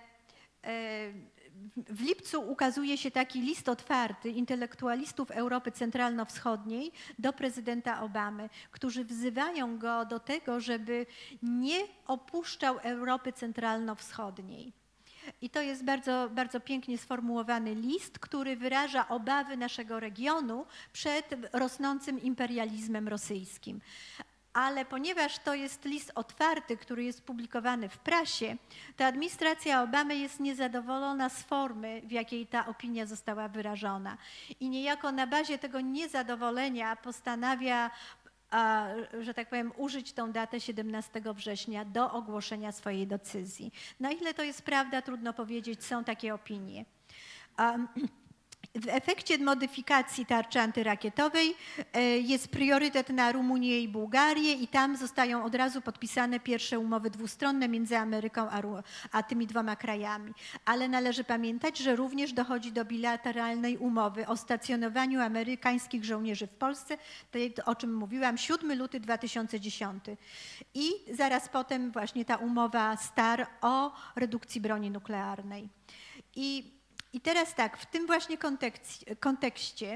w lipcu ukazuje się taki list otwarty intelektualistów Europy Centralno-Wschodniej do prezydenta Obamy, którzy wzywają go do tego, żeby nie opuszczał Europy Centralno-Wschodniej. I to jest bardzo, bardzo pięknie sformułowany list, który wyraża obawy naszego regionu przed rosnącym imperializmem rosyjskim. Ale ponieważ to jest list otwarty, który jest publikowany w prasie, to administracja Obamy jest niezadowolona z formy, w jakiej ta opinia została wyrażona. I niejako na bazie tego niezadowolenia postanawia, a, że tak powiem, użyć tą datę siedemnastego września do ogłoszenia swojej decyzji. Na ile to jest prawda, trudno powiedzieć, są takie opinie. Um, W efekcie modyfikacji tarczy antyrakietowej jest priorytet na Rumunię i Bułgarię i tam zostają od razu podpisane pierwsze umowy dwustronne między Ameryką a, a tymi dwoma krajami. Ale należy pamiętać, że również dochodzi do bilateralnej umowy o stacjonowaniu amerykańskich żołnierzy w Polsce, to, o czym mówiłam, siódmego lutego dwa tysiące dziesiątego. I zaraz potem właśnie ta umowa STAR o redukcji broni nuklearnej. I I teraz tak, w tym właśnie kontekście, kontekście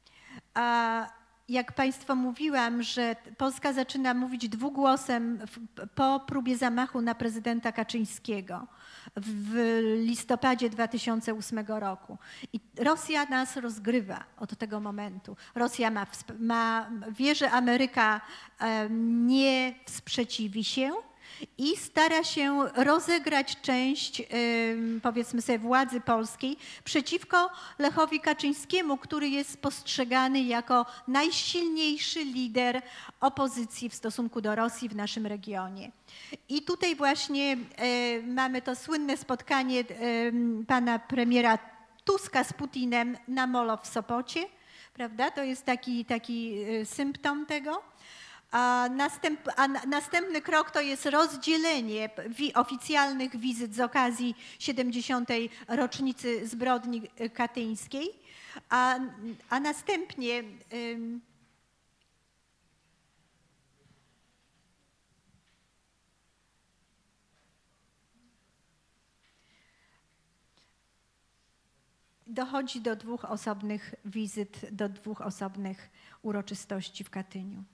a jak Państwu mówiłam, że Polska zaczyna mówić dwugłosem po próbie zamachu na prezydenta Kaczyńskiego w listopadzie dwa tysiące ósmego roku. I Rosja nas rozgrywa od tego momentu. Rosja ma, ma, wie, że Ameryka nie sprzeciwi się i stara się rozegrać część, powiedzmy sobie, władzy polskiej przeciwko Lechowi Kaczyńskiemu, który jest postrzegany jako najsilniejszy lider opozycji w stosunku do Rosji w naszym regionie. I tutaj właśnie mamy to słynne spotkanie pana premiera Tuska z Putinem na Molo w Sopocie, prawda? To jest taki, taki symptom tego. A, następ, a następny krok to jest rozdzielenie wi, oficjalnych wizyt z okazji siedemdziesiątej rocznicy zbrodni katyńskiej, a, a następnie ym, dochodzi do dwóch osobnych wizyt, do dwóch osobnych uroczystości w Katyniu.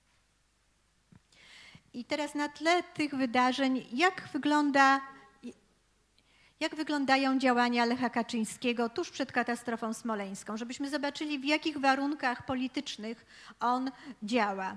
I teraz na tle tych wydarzeń, jak wygląda, jak wyglądają działania Lecha Kaczyńskiego tuż przed katastrofą smoleńską, żebyśmy zobaczyli, w jakich warunkach politycznych on działa.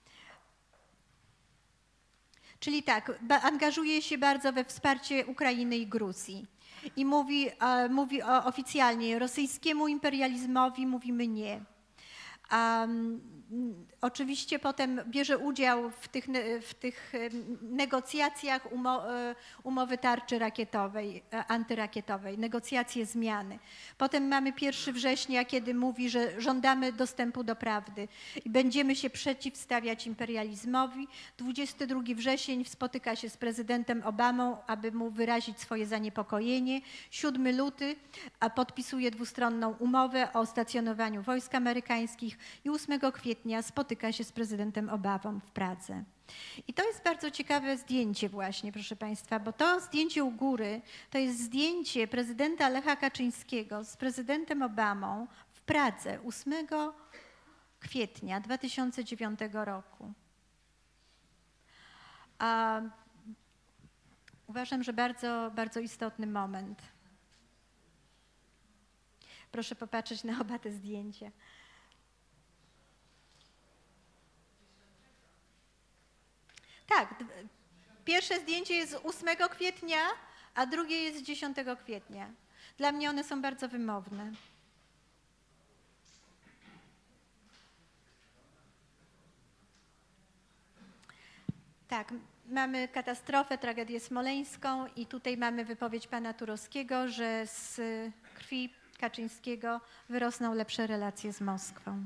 Czyli tak, angażuje się bardzo we wsparcie Ukrainy i Gruzji i mówi, mówi o, oficjalnie rosyjskiemu imperializmowi mówimy nie. Um, oczywiście potem bierze udział w tych, w tych negocjacjach umo, umowy tarczy rakietowej, antyrakietowej, negocjacje zmiany. Potem mamy pierwszego września, kiedy mówi, że żądamy dostępu do prawdy i będziemy się przeciwstawiać imperializmowi. dwudziestego drugiego września spotyka się z prezydentem Obamą, aby mu wyrazić swoje zaniepokojenie. siódmego lutego podpisuje dwustronną umowę o stacjonowaniu wojsk amerykańskich i ósmego kwietnia spotyka się z prezydentem Obamą w Pradze. I to jest bardzo ciekawe zdjęcie właśnie, proszę Państwa, bo to zdjęcie u góry to jest zdjęcie prezydenta Lecha Kaczyńskiego z prezydentem Obamą w Pradze ósmego kwietnia dwa tysiące dziewiątego roku. A uważam, że bardzo, bardzo istotny moment. Proszę popatrzeć na oba te zdjęcia. Tak, pierwsze zdjęcie jest ósmego kwietnia, a drugie jest dziesiątego kwietnia. Dla mnie one są bardzo wymowne. Tak, mamy katastrofę, tragedię smoleńską i tutaj mamy wypowiedź pana Turowskiego, że z krwi Kaczyńskiego wyrosną lepsze relacje z Moskwą.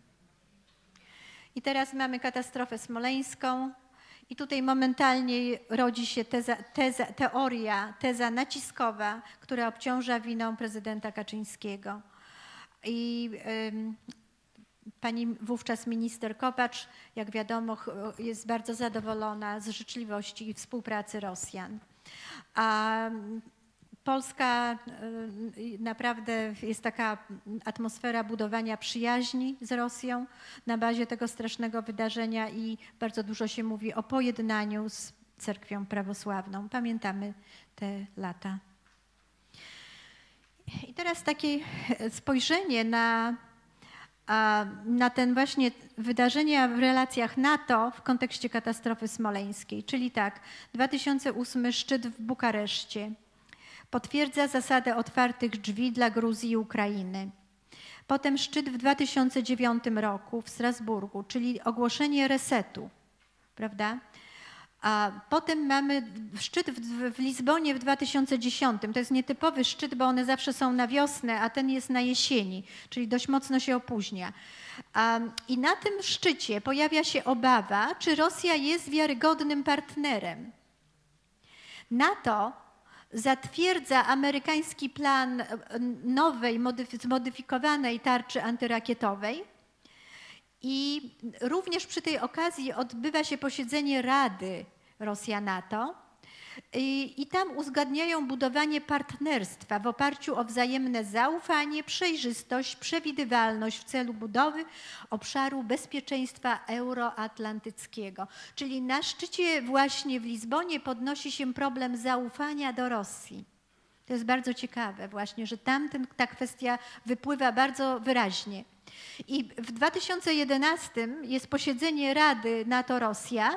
I teraz mamy katastrofę smoleńską. I tutaj momentalnie rodzi się teza, teza, teoria, teza naciskowa, która obciąża winą prezydenta Kaczyńskiego. I ym, Pani wówczas minister Kopacz, jak wiadomo, jest bardzo zadowolona z życzliwości i współpracy Rosjan. A Polska naprawdę jest taka atmosfera budowania przyjaźni z Rosją na bazie tego strasznego wydarzenia i bardzo dużo się mówi o pojednaniu z cerkwią prawosławną. Pamiętamy te lata. I teraz takie spojrzenie na, na ten właśnie wydarzenia w relacjach NATO w kontekście katastrofy smoleńskiej. Czyli tak, dwa tysiące ósmy szczyt w Bukareszcie potwierdza zasadę otwartych drzwi dla Gruzji i Ukrainy. Potem szczyt w dwa tysiące dziewiątym roku w Strasburgu, czyli ogłoszenie resetu, prawda? A potem mamy szczyt w, w Lizbonie w dwa tysiące dziesiątym. To jest nietypowy szczyt, bo one zawsze są na wiosnę, a ten jest na jesieni, czyli dość mocno się opóźnia. A, I na tym szczycie pojawia się obawa, czy Rosja jest wiarygodnym partnerem. NATO zatwierdza amerykański plan nowej, zmodyfikowanej tarczy antyrakietowej i również przy tej okazji odbywa się posiedzenie Rady Rosja-NATO i, i tam uzgadniają budowanie partnerstwa w oparciu o wzajemne zaufanie, przejrzystość, przewidywalność w celu budowy obszaru bezpieczeństwa euroatlantyckiego. Czyli na szczycie właśnie w Lizbonie podnosi się problem zaufania do Rosji. To jest bardzo ciekawe właśnie, że tamten ta kwestia wypływa bardzo wyraźnie. I w dwa tysiące jedenastym jest posiedzenie Rady NATO-Rosja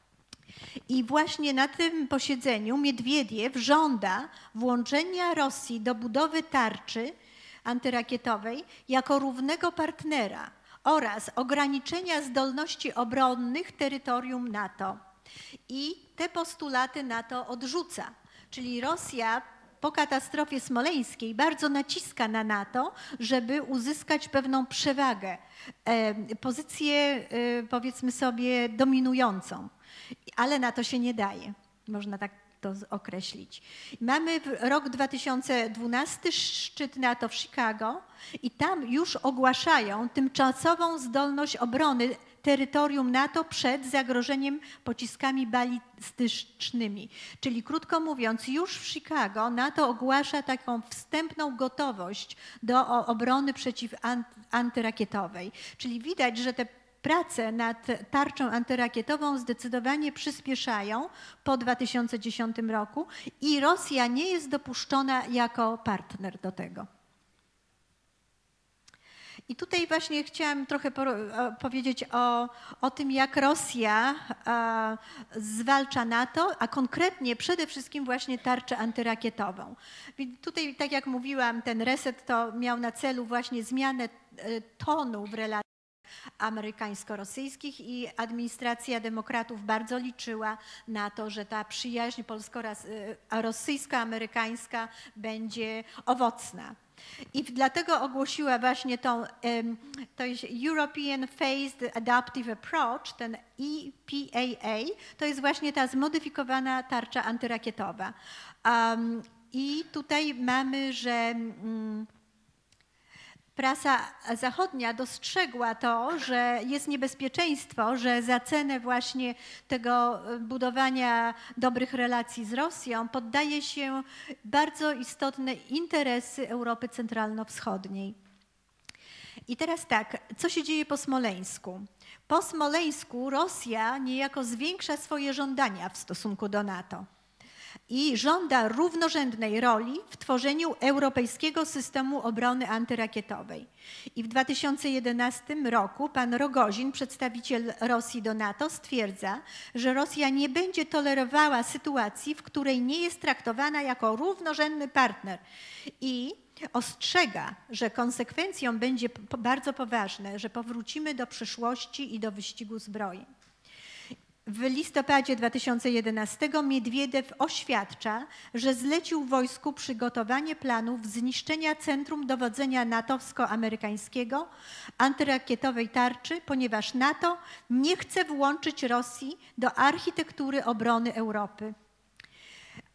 i właśnie na tym posiedzeniu Miedwiediew żąda włączenia Rosji do budowy tarczy antyrakietowej jako równego partnera oraz ograniczenia zdolności obronnych terytorium NATO. I te postulaty NATO odrzuca, czyli Rosja po katastrofie smoleńskiej bardzo naciska na NATO, żeby uzyskać pewną przewagę, pozycję, powiedzmy sobie, dominującą. Ale na to się nie daje, można tak to określić. Mamy rok dwa tysiące dwunasty, szczyt NATO w Chicago i tam już ogłaszają tymczasową zdolność obrony terytorium NATO przed zagrożeniem pociskami balistycznymi. Czyli krótko mówiąc, już w Chicago NATO ogłasza taką wstępną gotowość do obrony przeciwantyrakietowej. Czyli widać, że te prace nad tarczą antyrakietową zdecydowanie przyspieszają po dwa tysiące dziesiątym roku i Rosja nie jest dopuszczona jako partner do tego. I tutaj właśnie chciałam trochę powiedzieć o, o tym, jak Rosja a, zwalcza NATO, a konkretnie przede wszystkim właśnie tarczę antyrakietową. Więc tutaj, tak jak mówiłam, ten reset to miał na celu właśnie zmianę tonu w relacjach amerykańsko-rosyjskich i administracja demokratów bardzo liczyła na to, że ta przyjaźń polsko-rosyjsko-amerykańska będzie owocna. I dlatego ogłosiła właśnie tą, to jest European Phased Adaptive Approach, ten E P A A, to jest właśnie ta zmodyfikowana tarcza antyrakietowa. Um, I tutaj mamy, że um, prasa zachodnia dostrzegła to, że jest niebezpieczeństwo, że za cenę właśnie tego budowania dobrych relacji z Rosją poddaje się bardzo istotne interesy Europy Centralno-Wschodniej. I teraz tak, co się dzieje po Smoleńsku? Po Smoleńsku Rosja niejako zwiększa swoje żądania w stosunku do NATO i żąda równorzędnej roli w tworzeniu europejskiego systemu obrony antyrakietowej. I w dwa tysiące jedenastym roku pan Rogozin, przedstawiciel Rosji do NATO, stwierdza, że Rosja nie będzie tolerowała sytuacji, w której nie jest traktowana jako równorzędny partner i ostrzega, że konsekwencją będzie bardzo poważne, że powrócimy do przeszłości i do wyścigu zbrojeń. W listopadzie dwa tysiące jedenastego Miedwiediew oświadcza, że zlecił wojsku przygotowanie planów zniszczenia centrum dowodzenia natowsko-amerykańskiego antyrakietowej tarczy, ponieważ NATO nie chce włączyć Rosji do architektury obrony Europy.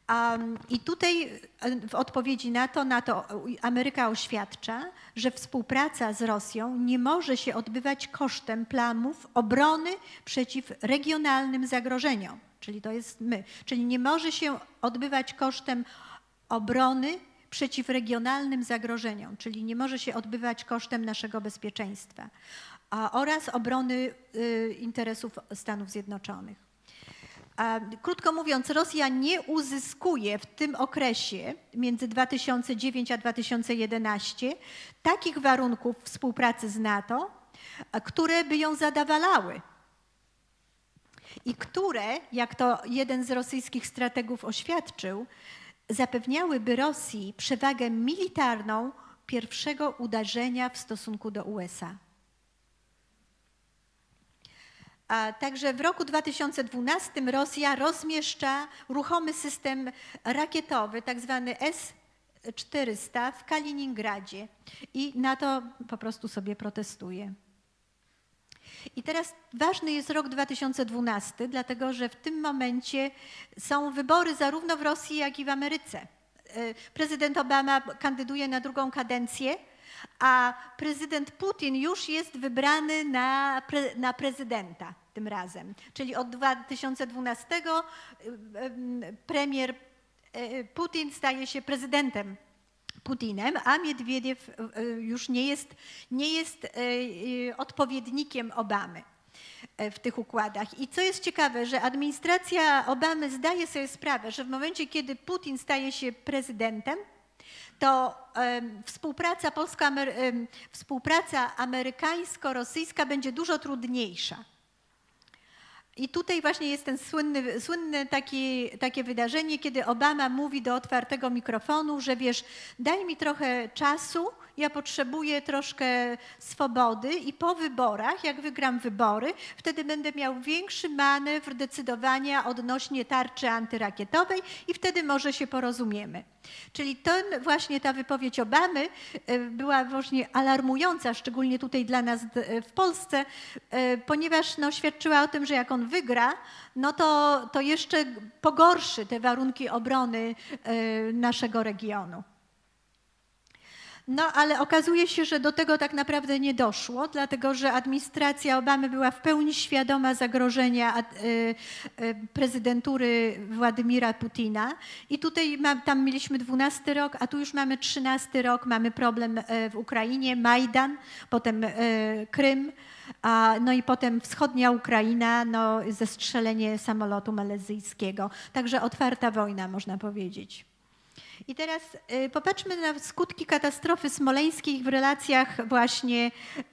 Um, I tutaj w odpowiedzi na to, na to Ameryka oświadcza, że współpraca z Rosją nie może się odbywać kosztem planów obrony przeciw regionalnym zagrożeniom, czyli to jest my, czyli nie może się odbywać kosztem obrony przeciw regionalnym zagrożeniom, czyli nie może się odbywać kosztem naszego bezpieczeństwa a, oraz obrony y, interesów Stanów Zjednoczonych. Krótko mówiąc, Rosja nie uzyskuje w tym okresie między dwa tysiące dziewiątym a dwa tysiące jedenastym takich warunków współpracy z NATO, które by ją zadowalały i które, jak to jeden z rosyjskich strategów oświadczył, zapewniałyby Rosji przewagę militarną pierwszego uderzenia w stosunku do U S A. A także w roku dwa tysiące dwunastym Rosja rozmieszcza ruchomy system rakietowy, tak zwany S czterysta w Kaliningradzie i NATO po prostu sobie protestuje. I teraz ważny jest rok dwa tysiące dwunasty, dlatego że w tym momencie są wybory zarówno w Rosji, jak i w Ameryce. Prezydent Obama kandyduje na drugą kadencję, a prezydent Putin już jest wybrany na, pre, na prezydenta tym razem. Czyli od dwa tysiące dwunastego premier Putin staje się prezydentem Putinem, a Miedwiediew już nie jest, nie jest odpowiednikiem Obamy w tych układach. I co jest ciekawe, że administracja Obamy zdaje sobie sprawę, że w momencie, kiedy Putin staje się prezydentem, to um, współpraca, polsko um, współpraca amerykańsko-rosyjska będzie dużo trudniejsza. I tutaj właśnie jest ten słynny, słynne taki, takie wydarzenie, kiedy Obama mówi do otwartego mikrofonu, że wiesz, daj mi trochę czasu, ja potrzebuję troszkę swobody i po wyborach, jak wygram wybory, wtedy będę miał większy manewr decydowania odnośnie tarczy antyrakietowej i wtedy może się porozumiemy. Czyli ten, właśnie ta wypowiedź Obamy była właśnie alarmująca, szczególnie tutaj dla nas w Polsce, ponieważ no, świadczyła o tym, że jak on wygra, no to, to jeszcze pogorszy te warunki obrony naszego regionu. No ale okazuje się, że do tego tak naprawdę nie doszło, dlatego że administracja Obamy była w pełni świadoma zagrożenia prezydentury Władimira Putina i tutaj tam mieliśmy dwunasty rok, a tu już mamy trzynasty rok, mamy problem w Ukrainie, Majdan, potem Krym, no i potem wschodnia Ukraina, no zestrzelenie samolotu malezyjskiego, także otwarta wojna można powiedzieć. I teraz y, popatrzmy na skutki katastrofy smoleńskiej w relacjach właśnie y,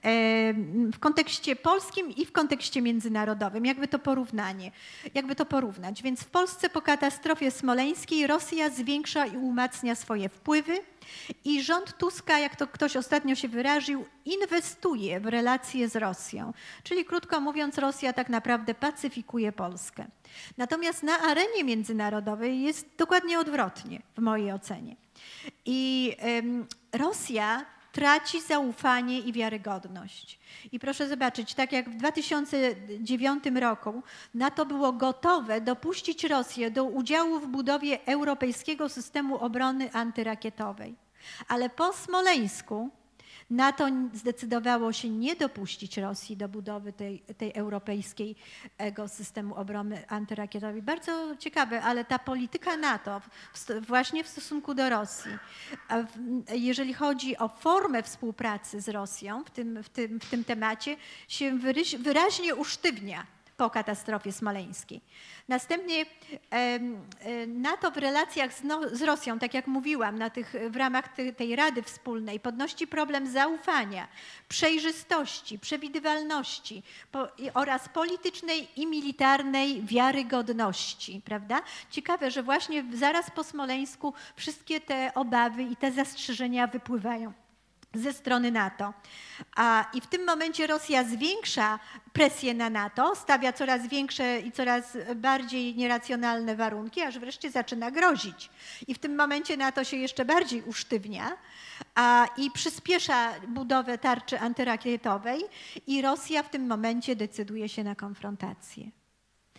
w kontekście polskim i w kontekście międzynarodowym. Jakby to porównanie, jakby to porównać. Więc w Polsce po katastrofie smoleńskiej Rosja zwiększa i umacnia swoje wpływy i rząd Tuska, jak to ktoś ostatnio się wyraził, inwestuje w relacje z Rosją. Czyli krótko mówiąc, Rosja tak naprawdę pacyfikuje Polskę. Natomiast na arenie międzynarodowej jest dokładnie odwrotnie, w mojej ocenie. I ym, Rosja traci zaufanie i wiarygodność. I proszę zobaczyć, tak jak w dwa tysiące dziewiątym roku NATO było gotowe dopuścić Rosję do udziału w budowie europejskiego systemu obrony antyrakietowej. Ale po Smoleńsku NATO zdecydowało się nie dopuścić Rosji do budowy tej, tej europejskiego systemu obrony antyrakietowej. Bardzo ciekawe, ale ta polityka NATO w, właśnie w stosunku do Rosji, jeżeli chodzi o formę współpracy z Rosją w tym, w tym, w tym temacie, się wyraźnie usztywnia po katastrofie smoleńskiej. Następnie NATO w relacjach z, no, z Rosją, tak jak mówiłam, na tych, w ramach tej, tej Rady Wspólnej podnosi problem zaufania, przejrzystości, przewidywalności po, i, oraz politycznej i militarnej wiarygodności. Prawda? Ciekawe, że właśnie zaraz po Smoleńsku wszystkie te obawy i te zastrzeżenia wypływają ze strony NATO. A, I w tym momencie Rosja zwiększa presję na NATO, stawia coraz większe i coraz bardziej nieracjonalne warunki, aż wreszcie zaczyna grozić. I w tym momencie NATO się jeszcze bardziej usztywnia a, i przyspiesza budowę tarczy antyrakietowej i Rosja w tym momencie decyduje się na konfrontację.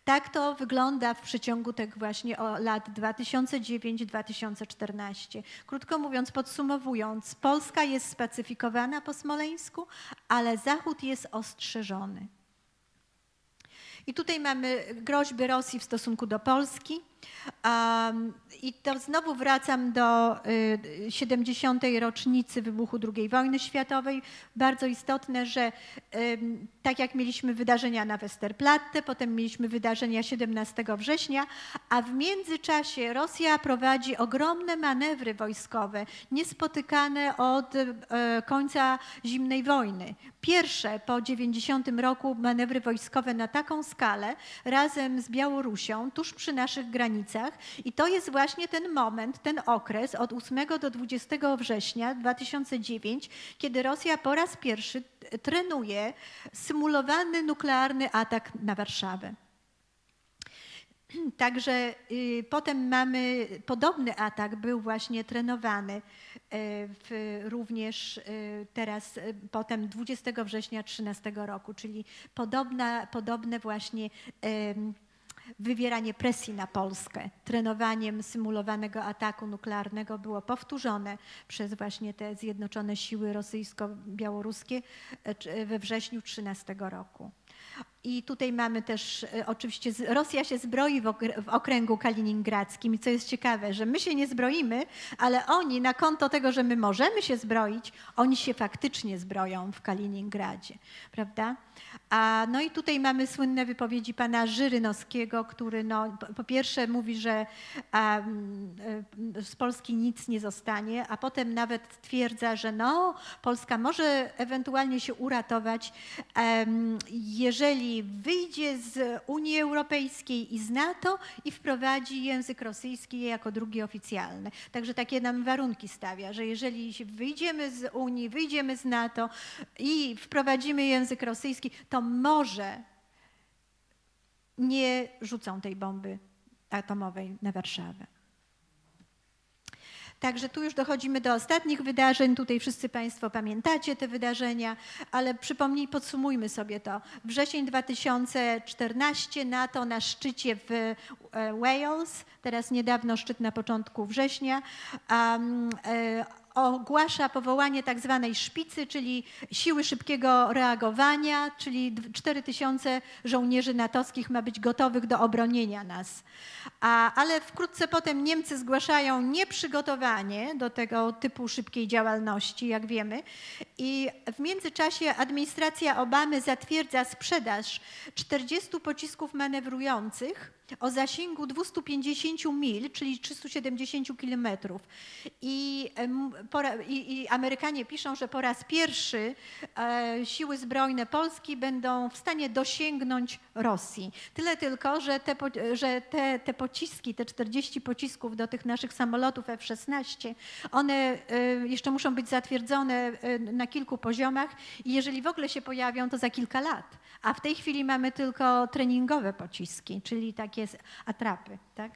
Tak to wygląda w przeciągu tych właśnie lat dwa tysiące dziewiąty do dwa tysiące czternastego. Krótko mówiąc, podsumowując, Polska jest spacyfikowana po Smoleńsku, ale Zachód jest ostrzeżony. I tutaj mamy groźby Rosji w stosunku do Polski. Um, I to znowu wracam do y, siedemdziesiątej rocznicy wybuchu drugiej wojny światowej. Bardzo istotne, że y, tak jak mieliśmy wydarzenia na Westerplatte, potem mieliśmy wydarzenia siedemnastego września, a w międzyczasie Rosja prowadzi ogromne manewry wojskowe, niespotykane od y, końca zimnej wojny. Pierwsze po dziewięćdziesiątym roku manewry wojskowe na taką skalę razem z Białorusią tuż przy naszych granicach. I to jest właśnie ten moment, ten okres od ósmego do dwudziestego września dwa tysiące dziewiątego, kiedy Rosja po raz pierwszy trenuje symulowany nuklearny atak na Warszawę. Także y, potem mamy podobny atak, był właśnie trenowany y, w, również y, teraz y, potem dwudziestego września trzynastego roku, czyli podobna, podobne właśnie y, wywieranie presji na Polskę trenowaniem symulowanego ataku nuklearnego było powtórzone przez właśnie te zjednoczone siły rosyjsko-białoruskie we wrześniu trzynastego roku. I tutaj mamy też oczywiście, Rosja się zbroi w okręgu kaliningradzkim i co jest ciekawe, że my się nie zbroimy, ale oni na konto tego, że my możemy się zbroić, oni się faktycznie zbroją w Kaliningradzie, prawda? A, no i tutaj mamy słynne wypowiedzi pana Żyrynowskiego, który no, po, po pierwsze mówi, że a, z Polski nic nie zostanie, a potem nawet stwierdza, że no, Polska może ewentualnie się uratować, um, jeżeli wyjdzie z Unii Europejskiej i z NATO i wprowadzi język rosyjski jako drugi oficjalny. Także takie nam warunki stawia, że jeżeli wyjdziemy z Unii, wyjdziemy z NATO i wprowadzimy język rosyjski, to może nie rzucą tej bomby atomowej na Warszawę. Także tu już dochodzimy do ostatnich wydarzeń. Tutaj wszyscy Państwo pamiętacie te wydarzenia, ale przypomnij, podsumujmy sobie to. Wrzesień dwa tysiące czternasty, NATO na szczycie w Wales, teraz niedawno szczyt na początku września, um, e, ogłasza powołanie tak zwanej szpicy, czyli siły szybkiego reagowania, czyli cztery tysiące żołnierzy natowskich ma być gotowych do obronienia nas. A, ale wkrótce potem Niemcy zgłaszają nieprzygotowanie do tego typu szybkiej działalności, jak wiemy. I w międzyczasie administracja Obamy zatwierdza sprzedaż czterdziestu pocisków manewrujących o zasięgu dwieście pięćdziesiąt mil, czyli trzysta siedemdziesiąt kilometrów. I, i, I Amerykanie piszą, że po raz pierwszy e, siły zbrojne Polski będą w stanie dosięgnąć Rosji. Tyle tylko, że te, że te, te pociski, te czterdzieści pocisków do tych naszych samolotów F szesnaście, one e, jeszcze muszą być zatwierdzone e, na kilku poziomach i jeżeli w ogóle się pojawią, to za kilka lat. A w tej chwili mamy tylko treningowe pociski, czyli takie atrapy, tak?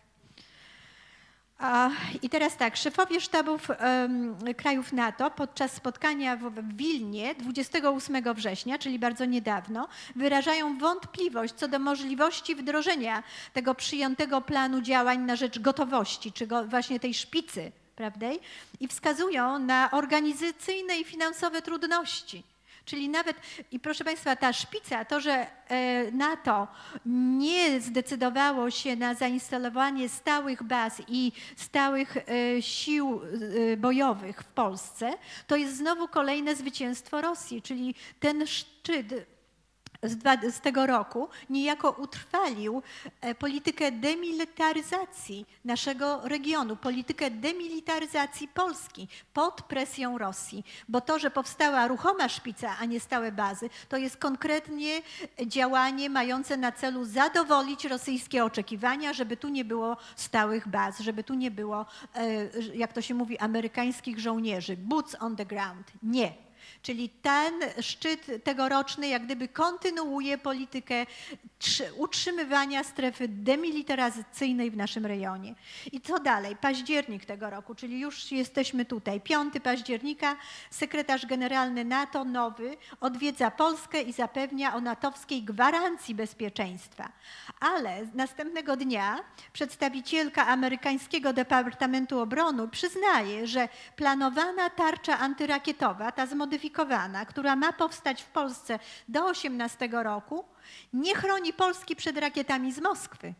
I teraz tak, szefowie sztabów um, krajów NATO podczas spotkania w, w Wilnie dwudziestego ósmego września, czyli bardzo niedawno, wyrażają wątpliwość co do możliwości wdrożenia tego przyjętego planu działań na rzecz gotowości, czy go, właśnie tej szpicy, prawda? I wskazują na organizacyjne i finansowe trudności. Czyli nawet, i proszę Państwa, ta szpica, to, że NATO nie zdecydowało się na zainstalowanie stałych baz i stałych sił bojowych w Polsce, to jest znowu kolejne zwycięstwo Rosji, czyli ten szczyt Z, dwa, z tego roku niejako utrwalił politykę demilitaryzacji naszego regionu, politykę demilitaryzacji Polski pod presją Rosji. Bo to, że powstała ruchoma szpica, a nie stałe bazy, to jest konkretnie działanie mające na celu zadowolić rosyjskie oczekiwania, żeby tu nie było stałych baz, żeby tu nie było, jak to się mówi, amerykańskich żołnierzy, boots on the ground. Nie. Czyli ten szczyt tegoroczny jak gdyby kontynuuje politykę utrzymywania strefy demilitaryzacyjnej w naszym rejonie. I co dalej? Październik tego roku, czyli już jesteśmy tutaj. piątego października sekretarz generalny NATO nowy odwiedza Polskę i zapewnia o natowskiej gwarancji bezpieczeństwa. Ale następnego dnia przedstawicielka amerykańskiego Departamentu Obrony przyznaje, że planowana tarcza antyrakietowa, ta zmodyfikowana, która ma powstać w Polsce do osiemnastego roku, nie chroni Polski przed rakietami z Moskwy.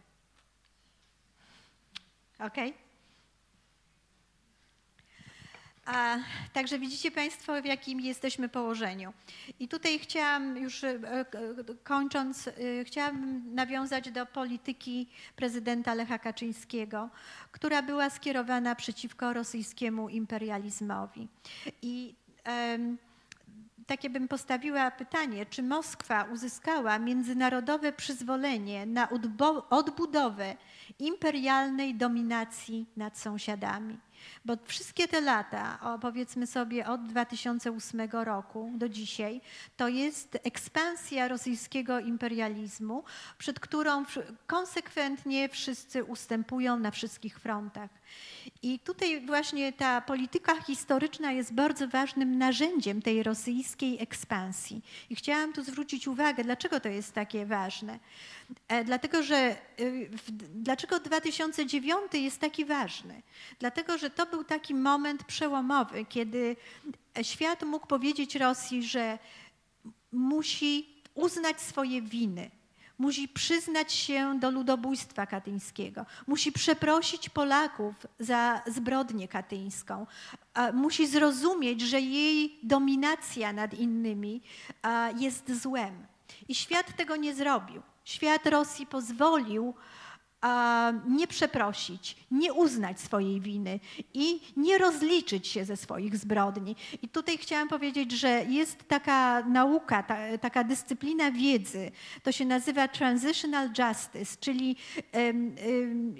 Okej? A, także widzicie Państwo, w jakim jesteśmy położeniu. I tutaj chciałam już kończąc, chciałam nawiązać do polityki prezydenta Lecha Kaczyńskiego, która była skierowana przeciwko rosyjskiemu imperializmowi. I um, takie bym postawiła pytanie, czy Moskwa uzyskała międzynarodowe przyzwolenie na odbudowę imperialnej dominacji nad sąsiadami? Bo wszystkie te lata, o, powiedzmy sobie od dwa tysiące ósmego roku do dzisiaj, to jest ekspansja rosyjskiego imperializmu, przed którą konsekwentnie wszyscy ustępują na wszystkich frontach. I tutaj właśnie ta polityka historyczna jest bardzo ważnym narzędziem tej rosyjskiej ekspansji. I chciałam tu zwrócić uwagę, dlaczego to jest takie ważne. E, dlatego, że w, dlaczego dwa tysiące dziewiąty jest taki ważny? Dlatego, że to był taki moment przełomowy, kiedy świat mógł powiedzieć Rosji, że musi uznać swoje winy. Musi przyznać się do ludobójstwa katyńskiego. Musi przeprosić Polaków za zbrodnię katyńską. Musi zrozumieć, że jej dominacja nad innymi jest złem. I świat tego nie zrobił. Świat Rosji pozwolił nie przeprosić, nie uznać swojej winy i nie rozliczyć się ze swoich zbrodni. I tutaj chciałam powiedzieć, że jest taka nauka, ta, taka dyscyplina wiedzy, to się nazywa Transitional Justice, czyli um, um,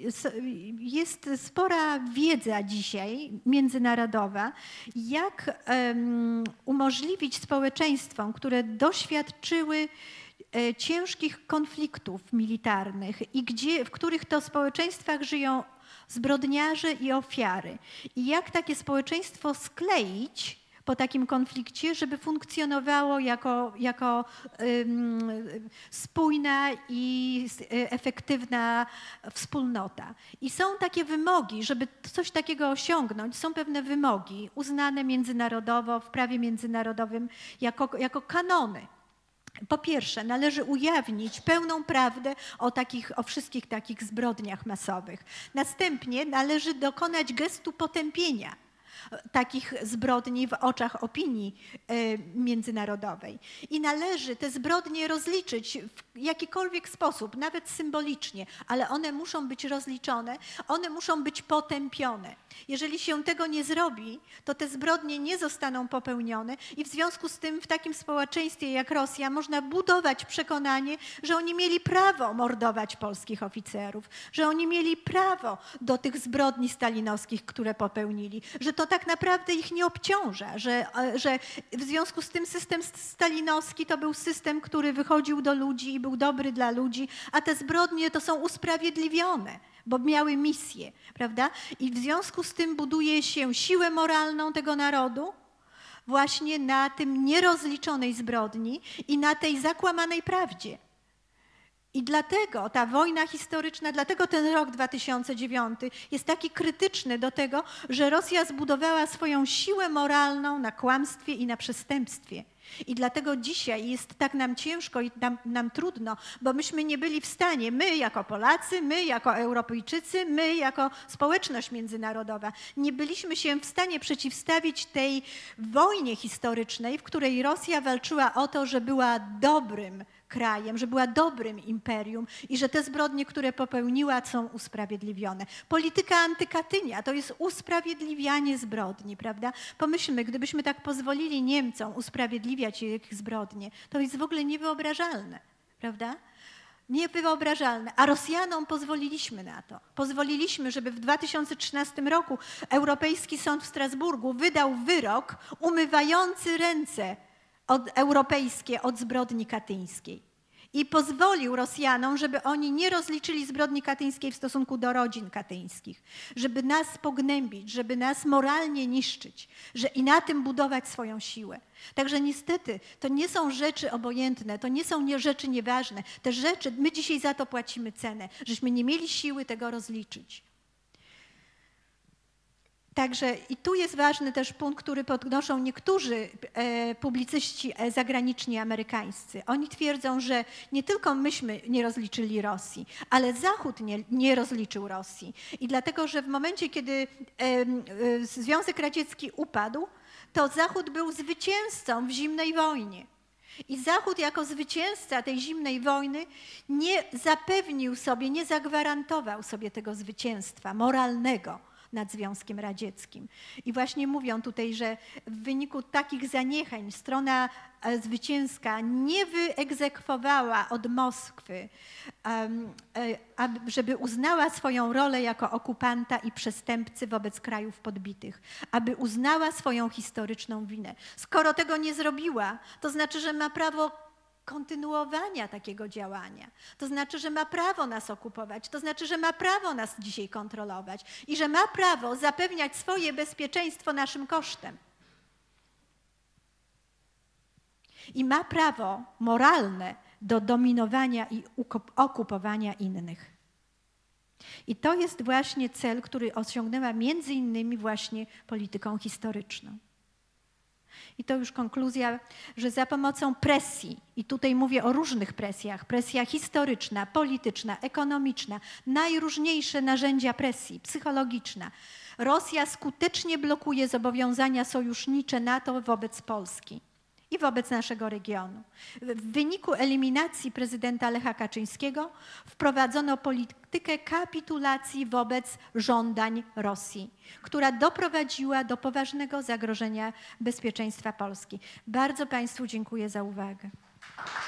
jest spora wiedza dzisiaj międzynarodowa, jak um, umożliwić społeczeństwom, które doświadczyły ciężkich konfliktów militarnych i gdzie, w których to społeczeństwach żyją zbrodniarze i ofiary. I jak takie społeczeństwo skleić po takim konflikcie, żeby funkcjonowało jako, jako um, spójna i efektywna wspólnota. I są takie wymogi, żeby coś takiego osiągnąć, są pewne wymogi uznane międzynarodowo, w prawie międzynarodowym jako, jako kanony. Po pierwsze, należy ujawnić pełną prawdę o, takich, o wszystkich takich zbrodniach masowych. Następnie należy dokonać gestu potępienia takich zbrodni w oczach opinii międzynarodowej. I należy te zbrodnie rozliczyć w jakikolwiek sposób, nawet symbolicznie, ale one muszą być rozliczone, one muszą być potępione. Jeżeli się tego nie zrobi, to te zbrodnie nie zostaną popełnione i w związku z tym w takim społeczeństwie jak Rosja można budować przekonanie, że oni mieli prawo mordować polskich oficerów, że oni mieli prawo do tych zbrodni stalinowskich, które popełnili, że to tak naprawdę ich nie obciąża, że, że w związku z tym system stalinowski to był system, który wychodził do ludzi i był dobry dla ludzi, a te zbrodnie to są usprawiedliwione, bo miały misję, prawda? I w związku z tym buduje się siłę moralną tego narodu właśnie na tym nierozliczonej zbrodni i na tej zakłamanej prawdzie. I dlatego ta wojna historyczna, dlatego ten rok dwa tysiące dziewiąty jest taki krytyczny do tego, że Rosja zbudowała swoją siłę moralną na kłamstwie i na przestępstwie. I dlatego dzisiaj jest tak nam ciężko i nam, nam trudno, bo myśmy nie byli w stanie, my jako Polacy, my jako Europejczycy, my jako społeczność międzynarodowa, nie byliśmy się w stanie przeciwstawić tej wojnie historycznej, w której Rosja walczyła o to, że była dobrym krajem, że była dobrym imperium i że te zbrodnie, które popełniła, są usprawiedliwione. Polityka antykatynia to jest usprawiedliwianie zbrodni, prawda? Pomyślmy, gdybyśmy tak pozwolili Niemcom usprawiedliwiać ich zbrodnie, to jest w ogóle niewyobrażalne, prawda? Niewyobrażalne. A Rosjanom pozwoliliśmy na to. Pozwoliliśmy, żeby w dwa tysiące trzynastym roku Europejski Sąd w Strasburgu wydał wyrok umywający ręce od, europejskie od zbrodni katyńskiej. I pozwolił Rosjanom, żeby oni nie rozliczyli zbrodni katyńskiej w stosunku do rodzin katyńskich, żeby nas pognębić, żeby nas moralnie niszczyć, że i na tym budować swoją siłę. Także niestety to nie są rzeczy obojętne, to nie są nie rzeczy nieważne. Te rzeczy, my dzisiaj za to płacimy cenę, żeśmy nie mieli siły tego rozliczyć. Także i tu jest ważny też punkt, który podnoszą niektórzy e, publicyści zagraniczni amerykańscy. Oni twierdzą, że nie tylko myśmy nie rozliczyli Rosji, ale Zachód nie, nie rozliczył Rosji. I dlatego, że w momencie, kiedy e, e, Związek Radziecki upadł, to Zachód był zwycięzcą w zimnej wojnie. I Zachód jako zwycięzca tej zimnej wojny nie zapewnił sobie, nie zagwarantował sobie tego zwycięstwa moralnego nad Związkiem Radzieckim. I właśnie mówią tutaj, że w wyniku takich zaniechań strona zwycięska nie wyegzekwowała od Moskwy, żeby uznała swoją rolę jako okupanta i przestępcy wobec krajów podbitych, aby uznała swoją historyczną winę. Skoro tego nie zrobiła, to znaczy, że ma prawo kontynuowania takiego działania. To znaczy, że ma prawo nas okupować, to znaczy, że ma prawo nas dzisiaj kontrolować i że ma prawo zapewniać swoje bezpieczeństwo naszym kosztem. I ma prawo moralne do dominowania i okupowania innych. I to jest właśnie cel, który osiągnęła między innymi właśnie polityką historyczną. I to już konkluzja, że za pomocą presji, i tutaj mówię o różnych presjach, presja historyczna, polityczna, ekonomiczna, najróżniejsze narzędzia presji, psychologiczna, Rosja skutecznie blokuje zobowiązania sojusznicze NATO wobec Polski i wobec naszego regionu. W wyniku eliminacji prezydenta Lecha Kaczyńskiego wprowadzono politykę kapitulacji wobec żądań Rosji, która doprowadziła do poważnego zagrożenia bezpieczeństwa Polski. Bardzo Państwu dziękuję za uwagę.